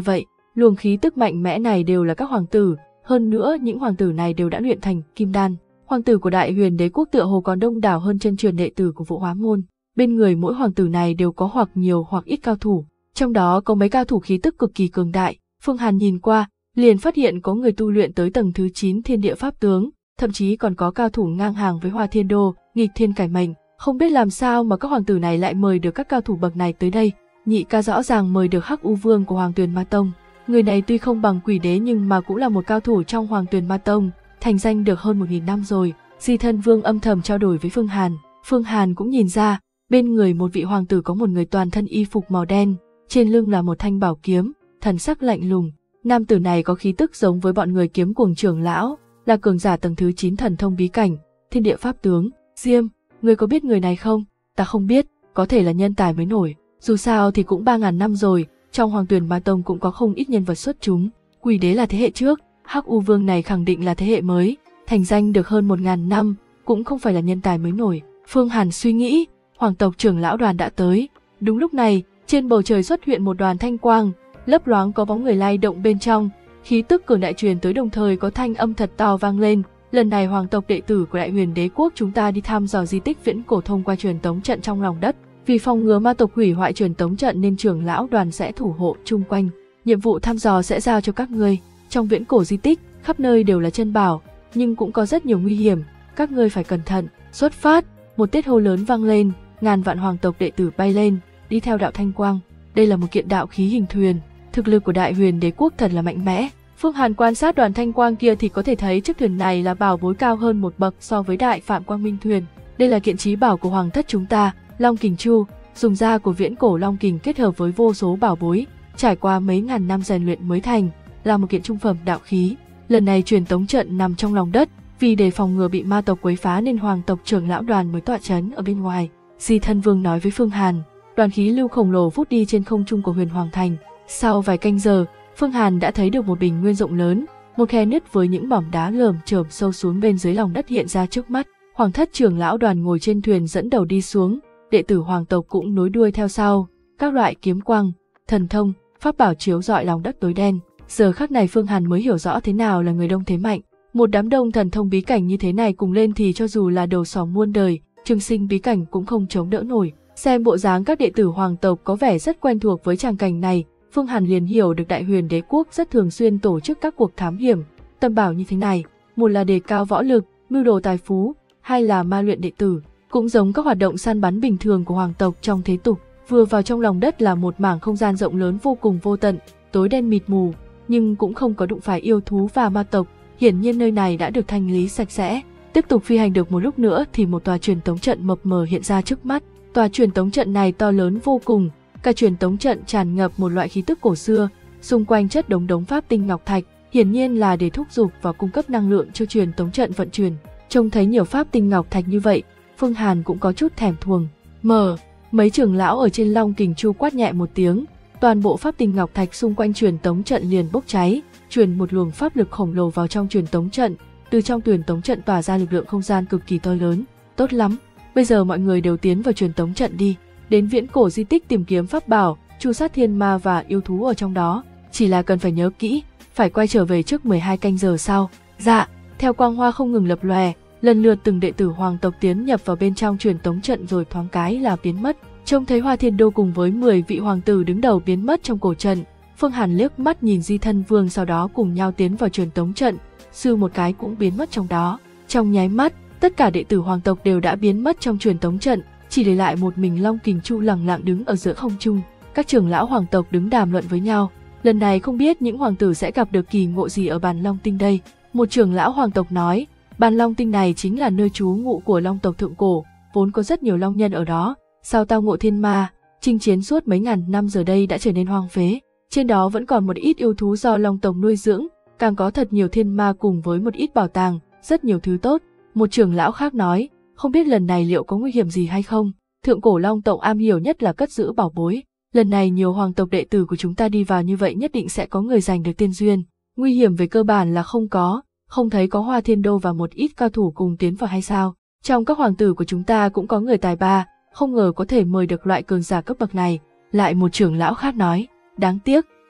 Luồng khí tức mạnh mẽ này đều là các hoàng tử, hơn nữa những hoàng tử này đều đã luyện thành kim đan. Hoàng tử của Đại Huyền Đế quốc tựa hồ còn đông đảo hơn chân truyền đệ tử của Vũ Hóa môn. Bên người mỗi hoàng tử này đều có hoặc nhiều hoặc ít cao thủ, trong đó có mấy cao thủ khí tức cực kỳ cường đại. Phương Hàn nhìn qua, liền phát hiện có người tu luyện tới tầng thứ chín Thiên Địa Pháp Tướng, thậm chí còn có cao thủ ngang hàng với Hoa Thiên Đô, nghịch thiên cải mệnh. Không biết làm sao mà các hoàng tử này lại mời được các cao thủ bậc này tới đây. Nhị ca rõ ràng mời được Hắc U Vương của Hoàng Tuyền Ma Tông. Người này tuy không bằng Quỷ Đế nhưng mà cũng là một cao thủ trong Hoàng Tuyền Ma Tông, thành danh được hơn một nghìn năm rồi. Di Thân Vương âm thầm trao đổi với Phương Hàn. Phương Hàn cũng nhìn ra, bên người một vị hoàng tử có một người toàn thân y phục màu đen, trên lưng là một thanh bảo kiếm, thần sắc lạnh lùng. Nam tử này có khí tức giống với bọn người kiếm cuồng trưởng lão, là cường giả tầng thứ chín thần thông bí cảnh, Thiên Địa Pháp Tướng. Diêm, ngươi có biết người này không? Ta không biết, có thể là nhân tài mới nổi. Dù sao thì cũng ba ngàn năm rồi, trong Hoàng Tuyền Ma Tông cũng có không ít nhân vật xuất chúng. Quỷ Đế là thế hệ trước, Hắc U Vương này khẳng định là thế hệ mới, thành danh được hơn một ngàn năm, cũng không phải là nhân tài mới nổi. Phương Hàn suy nghĩ, hoàng tộc trưởng lão đoàn đã tới. Đúng lúc này, trên bầu trời xuất hiện một đoàn thanh quang, lấp loáng có bóng người lay động bên trong, khí tức cường đại truyền tới đồng thời có thanh âm thật to vang lên. Lần này hoàng tộc đệ tử của Đại Huyền Đế quốc chúng ta đi thăm dò di tích viễn cổ thông qua truyền tống trận trong lòng đất. Vì phòng ngừa ma tộc hủy hoại truyền tống trận nên trưởng lão đoàn sẽ thủ hộ chung quanh. Nhiệm vụ thăm dò sẽ giao cho các ngươi. Trong viễn cổ di tích, khắp nơi đều là chân bảo, nhưng cũng có rất nhiều nguy hiểm, các ngươi phải cẩn thận. Xuất phát, một tiết hô lớn vang lên, ngàn vạn hoàng tộc đệ tử bay lên, đi theo đạo thanh quang. Đây là một kiện đạo khí hình thuyền, thực lực của Đại Huyền Đế quốc thật là mạnh mẽ. Phương Hàn quan sát đoàn thanh quang kia thì có thể thấy chiếc thuyền này là bảo bối cao hơn một bậc so với Đại Phạm Quang Minh thuyền. Đây là kiện chí bảo của hoàng thất chúng ta, Long Kình Chu, dùng da của viễn cổ long kình kết hợp với vô số bảo bối, trải qua mấy ngàn năm rèn luyện mới thành, là một kiện trung phẩm đạo khí. Lần này truyền tống trận nằm trong lòng đất, vì để phòng ngừa bị ma tộc quấy phá nên hoàng tộc trưởng lão đoàn mới tọa trấn ở bên ngoài. Di Thân Vương nói với Phương Hàn, đoàn khí lưu khổng lồ vút đi trên không trung của Huyền Hoàng Thành. Sau vài canh giờ, Phương Hàn đã thấy được một bình nguyên rộng lớn, một khe nứt với những mỏm đá lởm chởm sâu xuống bên dưới lòng đất hiện ra trước mắt. Hoàng thất trưởng lão đoàn ngồi trên thuyền dẫn đầu đi xuống, đệ tử hoàng tộc cũng nối đuôi theo sau. Các loại kiếm quang, thần thông, pháp bảo chiếu rọi lòng đất tối đen. Giờ khắc này Phương Hàn mới hiểu rõ thế nào là người đông thế mạnh. Một đám đông thần thông bí cảnh như thế này cùng lên thì cho dù là đầu sỏ muôn đời, trường sinh bí cảnh cũng không chống đỡ nổi. Xem bộ dáng các đệ tử hoàng tộc có vẻ rất quen thuộc với tràng cảnh này, Phương Hàn liền hiểu được Đại Huyền Đế quốc rất thường xuyên tổ chức các cuộc thám hiểm, tâm bảo như thế này, một là đề cao võ lực, mưu đồ tài phú, hai là ma luyện đệ tử, cũng giống các hoạt động săn bắn bình thường của hoàng tộc trong thế tục. Vừa vào trong lòng đất là một mảng không gian rộng lớn vô cùng vô tận, tối đen mịt mù, nhưng cũng không có đụng phải yêu thú và ma tộc, hiển nhiên nơi này đã được thanh lý sạch sẽ. Tiếp tục phi hành được một lúc nữa thì một tòa truyền tống trận mập mờ hiện ra trước mắt. Tòa truyền tống trận này to lớn vô cùng, cả truyền tống trận tràn ngập một loại khí tức cổ xưa, xung quanh chất đống đống pháp tinh ngọc thạch, hiển nhiên là để thúc giục và cung cấp năng lượng cho truyền tống trận vận chuyển. Trông thấy nhiều pháp tinh ngọc thạch như vậy, Phương Hàn cũng có chút thèm thuồng. Mở, mấy trưởng lão ở trên Long Kình Chu quát nhẹ một tiếng, toàn bộ pháp tinh ngọc thạch xung quanh truyền tống trận liền bốc cháy, truyền một luồng pháp lực khổng lồ vào trong truyền tống trận, từ trong truyền tống trận tỏa ra lực lượng không gian cực kỳ to lớn. Tốt lắm, bây giờ mọi người đều tiến vào truyền tống trận đi, đến viễn cổ di tích tìm kiếm pháp bảo, tru sát thiên ma và yêu thú ở trong đó, chỉ là cần phải nhớ kỹ, phải quay trở về trước mười hai canh giờ sau. Dạ, theo quang hoa không ngừng lập lòe, lần lượt từng đệ tử hoàng tộc tiến nhập vào bên trong truyền tống trận rồi thoáng cái là biến mất. Trông thấy Hoa Thiên Đô cùng với mười vị hoàng tử đứng đầu biến mất trong cổ trận, Phương Hàn liếc mắt nhìn Di Thân Vương sau đó cùng nhau tiến vào truyền tống trận, sư một cái cũng biến mất trong đó. Trong nháy mắt, tất cả đệ tử hoàng tộc đều đã biến mất trong truyền tống trận, chỉ để lại một mình Long Kình Chu lẳng lặng đứng ở giữa không trung. Các trưởng lão hoàng tộc đứng đàm luận với nhau, lần này không biết những hoàng tử sẽ gặp được kỳ ngộ gì ở bàn Long Tinh đây. Một trưởng lão hoàng tộc nói, bàn Long Tinh này chính là nơi trú ngụ của Long tộc thượng cổ, vốn có rất nhiều long nhân ở đó. Sau tao ngộ thiên ma, chinh chiến suốt mấy ngàn năm giờ đây đã trở nên hoang phế. Trên đó vẫn còn một ít yêu thú do Long tộc nuôi dưỡng, càng có thật nhiều thiên ma cùng với một ít bảo tàng, rất nhiều thứ tốt. Một trưởng lão khác nói, không biết lần này liệu có nguy hiểm gì hay không. Thượng cổ Long tộc am hiểu nhất là cất giữ bảo bối. Lần này nhiều hoàng tộc đệ tử của chúng ta đi vào như vậy nhất định sẽ có người giành được tiên duyên. Nguy hiểm về cơ bản là không có, không thấy có Hoa Thiên Đô và một ít cao thủ cùng tiến vào hay sao. Trong các hoàng tử của chúng ta cũng có người tài ba, không ngờ có thể mời được loại cường giả cấp bậc này. Lại một trưởng lão khác nói, đáng tiếc,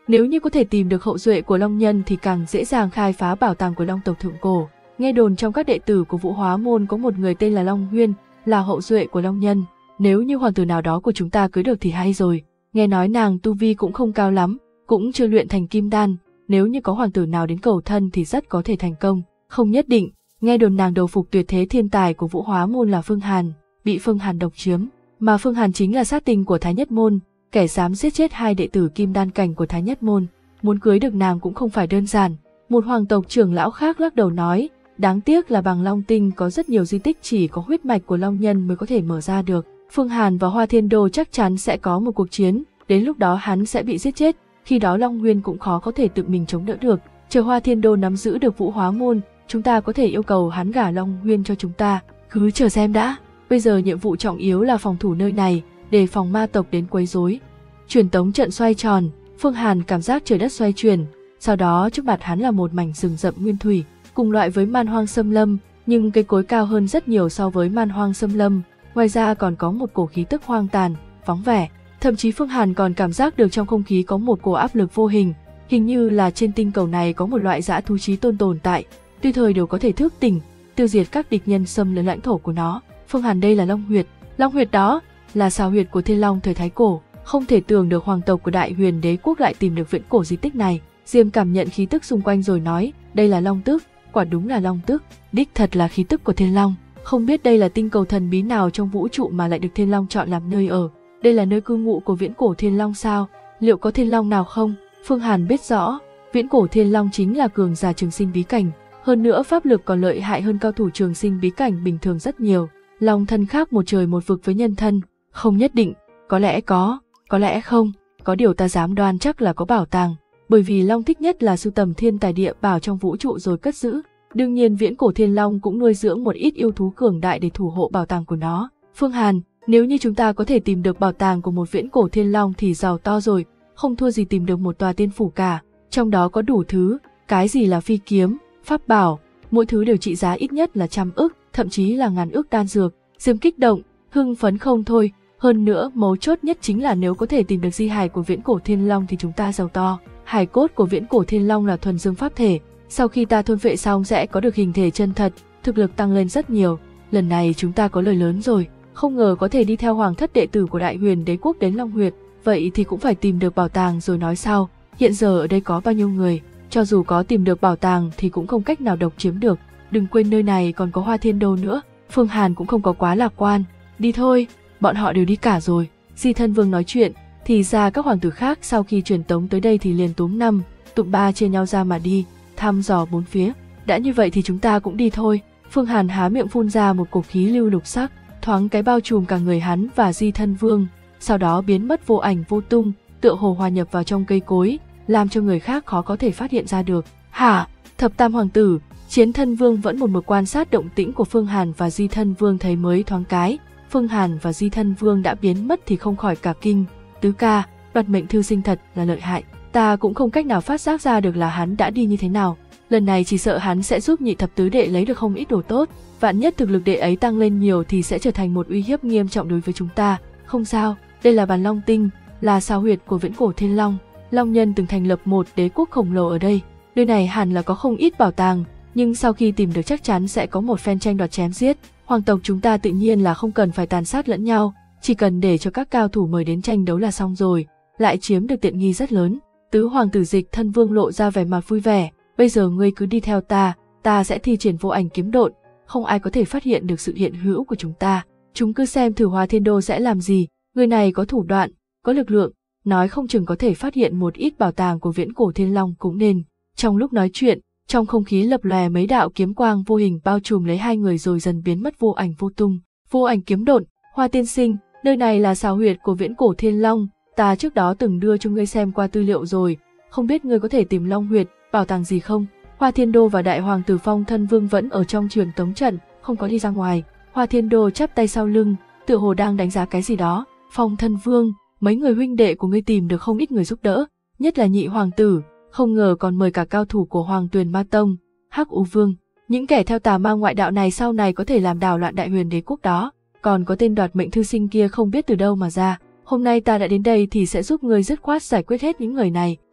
Nếu như có thể tìm được hậu duệ của Long Nhân thì càng dễ dàng khai phá bảo tàng của Long tộc thượng cổ. Nghe đồn trong các đệ tử của Vũ Hóa môn có một người tên là Long Huyên, là hậu duệ của Long Nhân. Nếu như hoàng tử nào đó của chúng ta cưới được thì hay rồi. Nghe nói nàng tu vi cũng không cao lắm, cũng chưa luyện thành kim đan. Nếu như có hoàng tử nào đến cầu thân thì rất có thể thành công. Không nhất định. Nghe đồn nàng đầu phục tuyệt thế thiên tài của Vũ Hóa môn là Phương Hàn, bị Phương Hàn độc chiếm. Mà Phương Hàn chính là sát tinh của Thái Nhất môn, kẻ dám giết chết hai đệ tử kim đan cảnh của Thái Nhất môn. Muốn cưới được nàng cũng không phải đơn giản. Một hoàng tộc trưởng lão khác lắc đầu nói, đáng tiếc là bằng Long Tinh có rất nhiều di tích chỉ có huyết mạch của Long Nhân mới có thể mở ra được. Phương Hàn và Hoa Thiên Đô chắc chắn sẽ có một cuộc chiến, đến lúc đó hắn sẽ bị giết chết, khi đó Long Nguyên cũng khó có thể tự mình chống đỡ được. Chờ Hoa Thiên Đô nắm giữ được Vũ Hóa môn, chúng ta có thể yêu cầu hắn gả Long Nguyên cho chúng ta, cứ chờ xem đã. Bây giờ nhiệm vụ trọng yếu là phòng thủ nơi này, đề phòng ma tộc đến quấy rối. Truyền tống trận xoay tròn, Phương Hàn cảm giác trời đất xoay chuyển, sau đó trước mặt hắn là một mảnh rừng rậm nguyên thủy, cùng loại với man hoang xâm lâm, nhưng cây cối cao hơn rất nhiều so với man hoang xâm lâm, ngoài ra còn có một cổ khí tức hoang tàn, vắng vẻ. Thậm chí Phương Hàn còn cảm giác được trong không khí có một cổ áp lực vô hình, hình như là trên tinh cầu này có một loại dã thú chí tôn tồn tại, tùy thời đều có thể thức tỉnh, tiêu diệt các địch nhân xâm lấn lãnh thổ của nó. Phương Hàn, đây là Long huyệt, Long huyệt đó là sao huyệt của Thiên Long thời Thái cổ, không thể tưởng được hoàng tộc của Đại Huyền Đế quốc lại tìm được viễn cổ di tích này. Diêm cảm nhận khí tức xung quanh rồi nói, đây là Long Tức, quả đúng là Long Tức, đích thật là khí tức của Thiên Long. Không biết đây là tinh cầu thần bí nào trong vũ trụ mà lại được Thiên Long chọn làm nơi ở. Đây là nơi cư ngụ của viễn cổ Thiên Long sao? Liệu có Thiên Long nào không? Phương Hàn biết rõ, viễn cổ Thiên Long chính là cường giả trường sinh bí cảnh, hơn nữa pháp lực còn lợi hại hơn cao thủ trường sinh bí cảnh bình thường rất nhiều. Long thân khác một trời một vực với nhân thân, không nhất định, có lẽ có, có lẽ không, có điều ta dám đoan chắc là có bảo tàng, bởi vì Long thích nhất là sưu tầm thiên tài địa bảo trong vũ trụ rồi cất giữ. Đương nhiên viễn cổ Thiên Long cũng nuôi dưỡng một ít yêu thú cường đại để thủ hộ bảo tàng của nó. Phương Hàn, nếu như chúng ta có thể tìm được bảo tàng của một viễn cổ Thiên Long thì giàu to rồi, không thua gì tìm được một tòa tiên phủ cả, trong đó có đủ thứ, cái gì là phi kiếm, pháp bảo, mỗi thứ đều trị giá ít nhất là trăm ức, thậm chí là ngàn ức đan dược. Diêm kích động, hưng phấn không thôi, hơn nữa mấu chốt nhất chính là nếu có thể tìm được di hài của viễn cổ Thiên Long thì chúng ta giàu to. Hài cốt của viễn cổ Thiên Long là thuần dương pháp thể, sau khi ta thôn phệ xong sẽ có được hình thể chân thật, thực lực tăng lên rất nhiều. Lần này chúng ta có lời lớn rồi, không ngờ có thể đi theo hoàng thất đệ tử của Đại Huyền Đế quốc đến Long huyệt, vậy thì cũng phải tìm được bảo tàng rồi nói sau. Hiện giờ ở đây có bao nhiêu người, cho dù có tìm được bảo tàng thì cũng không cách nào độc chiếm được. Đừng quên nơi này còn có Hoa Thiên Đô nữa. Phương Hàn cũng không có quá lạc quan. Đi thôi, bọn họ đều đi cả rồi. Di Thân Vương nói chuyện, thì ra các hoàng tử khác sau khi truyền tống tới đây thì liền túm năm, tụm ba chia nhau ra mà đi, thăm dò bốn phía. Đã như vậy thì chúng ta cũng đi thôi. Phương Hàn há miệng phun ra một cổ khí lưu lục sắc, thoáng cái bao trùm cả người hắn và Di Thân Vương, sau đó biến mất vô ảnh vô tung, tựa hồ hòa nhập vào trong cây cối, làm cho người khác khó có thể phát hiện ra được. Hả? Thập Tam hoàng tử, Chiến Thân Vương vẫn một mực quan sát động tĩnh của Phương Hàn và Di Thân Vương, thấy mới thoáng cái, Phương Hàn và Di Thân Vương đã biến mất thì không khỏi cả kinh. Tứ ca, đoạt mệnh thư sinh thật là lợi hại, ta cũng không cách nào phát giác ra được là hắn đã đi như thế nào. Lần này chỉ sợ hắn sẽ giúp nhị thập tứ đệ lấy được không ít đồ tốt, vạn nhất thực lực đệ ấy tăng lên nhiều thì sẽ trở thành một uy hiếp nghiêm trọng đối với chúng ta. Không sao, đây là Bàn Long Tinh, là sao huyệt của viễn cổ Thiên Long. Long Nhân từng thành lập một đế quốc khổng lồ ở đây, nơi này hẳn là có không ít bảo tàng, nhưng sau khi tìm được chắc chắn sẽ có một phen tranh đoạt chém giết. Hoàng tộc chúng ta tự nhiên là không cần phải tàn sát lẫn nhau, chỉ cần để cho các cao thủ mời đến tranh đấu là xong rồi, lại chiếm được tiện nghi rất lớn. Tứ hoàng tử Dịch Thân Vương lộ ra vẻ mặt vui vẻ, bây giờ ngươi cứ đi theo ta, ta sẽ thi triển vô ảnh kiếm độn, không ai có thể phát hiện được sự hiện hữu của chúng ta. Chúng cứ xem thử Hoa Thiên Đô sẽ làm gì, người này có thủ đoạn, có lực lượng, nói không chừng có thể phát hiện một ít bảo tàng của viễn cổ Thiên Long cũng nên. Trong lúc nói chuyện, trong không khí lập lòe mấy đạo kiếm quang vô hình bao trùm lấy hai người rồi dần biến mất vô ảnh vô tung. Vô ảnh kiếm độn, Hoa tiên sinh, nơi này là sao huyệt của viễn cổ Thiên Long, ta trước đó từng đưa cho ngươi xem qua tư liệu rồi, không biết ngươi có thể tìm Long huyệt, bảo tàng gì không? Hoa Thiên Đô và Đại Hoàng tử Phong Thân Vương vẫn ở trong truyền tống trận, không có đi ra ngoài. Hoa Thiên Đô chắp tay sau lưng, tựa hồ đang đánh giá cái gì đó. Phong Thân Vương, mấy người huynh đệ của ngươi tìm được không ít người giúp đỡ, nhất là nhị hoàng tử, không ngờ còn mời cả cao thủ của Hoàng Tuyền Ma Tông, Hắc U Vương. Những kẻ theo tà ma ngoại đạo này sau này có thể làm đảo loạn Đại Huyền Đế quốc đó. Còn có tên đoạt mệnh thư sinh kia không biết từ đâu mà ra. Hôm nay ta đã đến đây thì sẽ giúp ngươi dứt khoát giải quyết hết những người này.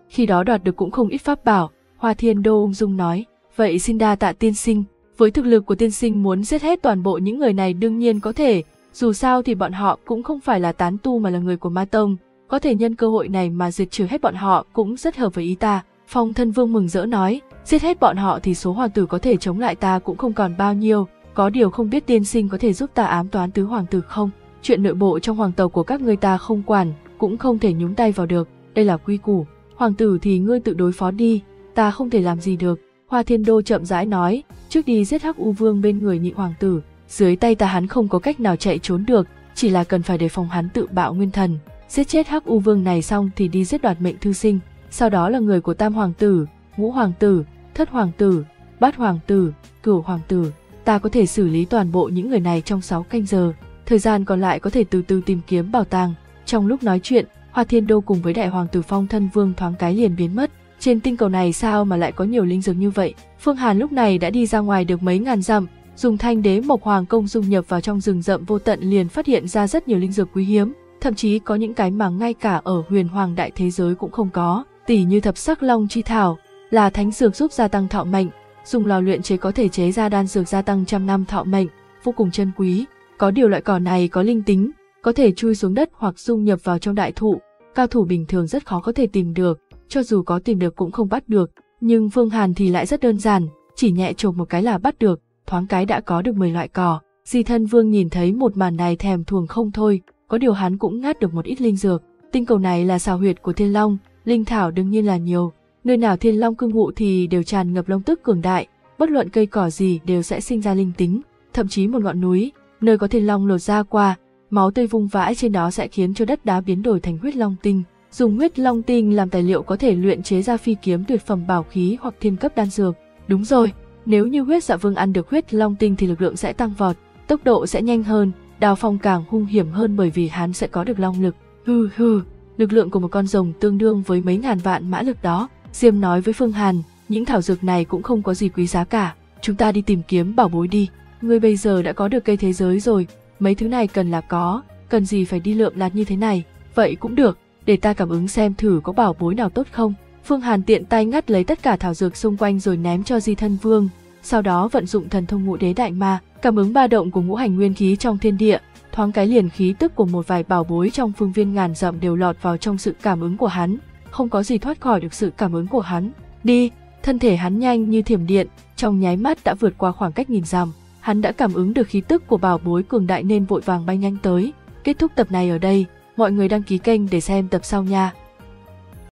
khi đó đoạt được cũng không ít pháp bảo. Hoa Thiên Đô ung dung nói, vậy xin đa tạ tiên sinh, với thực lực của tiên sinh muốn giết hết toàn bộ những người này đương nhiên có thể, dù sao thì bọn họ cũng không phải là tán tu mà là người của Ma Tông, có thể nhân cơ hội này mà diệt trừ hết bọn họ cũng rất hợp với ý ta. Phong Thân Vương mừng rỡ nói, giết hết bọn họ thì số hoàng tử có thể chống lại ta cũng không còn bao nhiêu, có điều không biết tiên sinh có thể giúp ta ám toán tứ hoàng tử không? Chuyện nội bộ trong hoàng tộc của các ngươi ta không quản, cũng không thể nhúng tay vào được, đây là quy củ, hoàng tử thì ngươi tự đối phó đi, ta không thể làm gì được. Hoa Thiên Đô chậm rãi nói, trước đi giết Hắc U Vương bên người nhị hoàng tử, dưới tay ta hắn không có cách nào chạy trốn được, chỉ là cần phải đề phòng hắn tự bạo nguyên thần, giết chết Hắc U Vương này xong thì đi giết đoạt mệnh thư sinh, sau đó là người của tam hoàng tử, ngũ hoàng tử, thất hoàng tử, bát hoàng tử, cửu hoàng tử, ta có thể xử lý toàn bộ những người này trong sáu canh giờ, thời gian còn lại có thể từ từ tìm kiếm bảo tàng. Trong lúc nói chuyện, Hoa Thiên Đô cùng với đại hoàng tử Phong Thân Vương thoáng cái liền biến mất. Trên tinh cầu này sao mà lại có nhiều linh dược như vậy? Phương Hàn lúc này đã đi ra ngoài được mấy ngàn dặm, dùng Thanh Đế Mộc Hoàng Công dung nhập vào trong rừng rậm vô tận liền phát hiện ra rất nhiều linh dược quý hiếm, thậm chí có những cái mà ngay cả ở Huyền Hoàng đại thế giới cũng không có, tỉ như Thập Sắc Long Chi Thảo, là thánh dược giúp gia tăng thọ mệnh, dùng lò luyện chế có thể chế ra đan dược gia tăng trăm năm thọ mệnh, vô cùng chân quý. Có điều loại cỏ này có linh tính, có thể chui xuống đất hoặc dung nhập vào trong đại thụ, cao thủ bình thường rất khó có thể tìm được, cho dù có tìm được cũng không bắt được, nhưng Phương Hàn thì lại rất đơn giản, chỉ nhẹ chộp một cái là bắt được, thoáng cái đã có được mười loại cỏ. Di Thân Vương nhìn thấy một màn này thèm thuồng không thôi, có điều hắn cũng ngắt được một ít linh dược. Tinh cầu này là xào huyệt của Thiên Long, linh thảo đương nhiên là nhiều, nơi nào Thiên Long cư ngụ thì đều tràn ngập long tức cường đại, bất luận cây cỏ gì đều sẽ sinh ra linh tính, thậm chí một ngọn núi, nơi có Thiên Long lột ra qua, máu tươi vung vãi trên đó sẽ khiến cho đất đá biến đổi thành huyết long tinh. Dùng huyết long tinh làm tài liệu có thể luyện chế ra phi kiếm tuyệt phẩm bảo khí hoặc thiên cấp đan dược. Đúng rồi, nếu như huyết dạ vương ăn được huyết long tinh thì lực lượng sẽ tăng vọt, tốc độ sẽ nhanh hơn, đào phong càng hung hiểm hơn bởi vì hắn sẽ có được long lực. Hừ hừ, lực lượng của một con rồng tương đương với mấy ngàn vạn mã lực đó. Diêm nói với Phương Hàn, những thảo dược này cũng không có gì quý giá cả, chúng ta đi tìm kiếm bảo bối đi. Ngươi bây giờ đã có được cây thế giới rồi, mấy thứ này cần là có, cần gì phải đi lượm lặt như thế này. Vậy cũng được, để ta cảm ứng xem thử có bảo bối nào tốt không. Phương Hàn tiện tay ngắt lấy tất cả thảo dược xung quanh rồi ném cho Di Thân Vương, sau đó vận dụng thần thông Ngũ Đế Đại Ma, cảm ứng ba động của ngũ hành nguyên khí trong thiên địa, thoáng cái liền khí tức của một vài bảo bối trong phương viên ngàn dặm đều lọt vào trong sự cảm ứng của hắn, không có gì thoát khỏi được sự cảm ứng của hắn. Đi, thân thể hắn nhanh như thiểm điện, trong nháy mắt đã vượt qua khoảng cách nghìn dặm, hắn đã cảm ứng được khí tức của bảo bối cường đại nên vội vàng bay nhanh tới. Kết thúc tập này ở đây, mọi người đăng ký kênh để xem tập sau nha.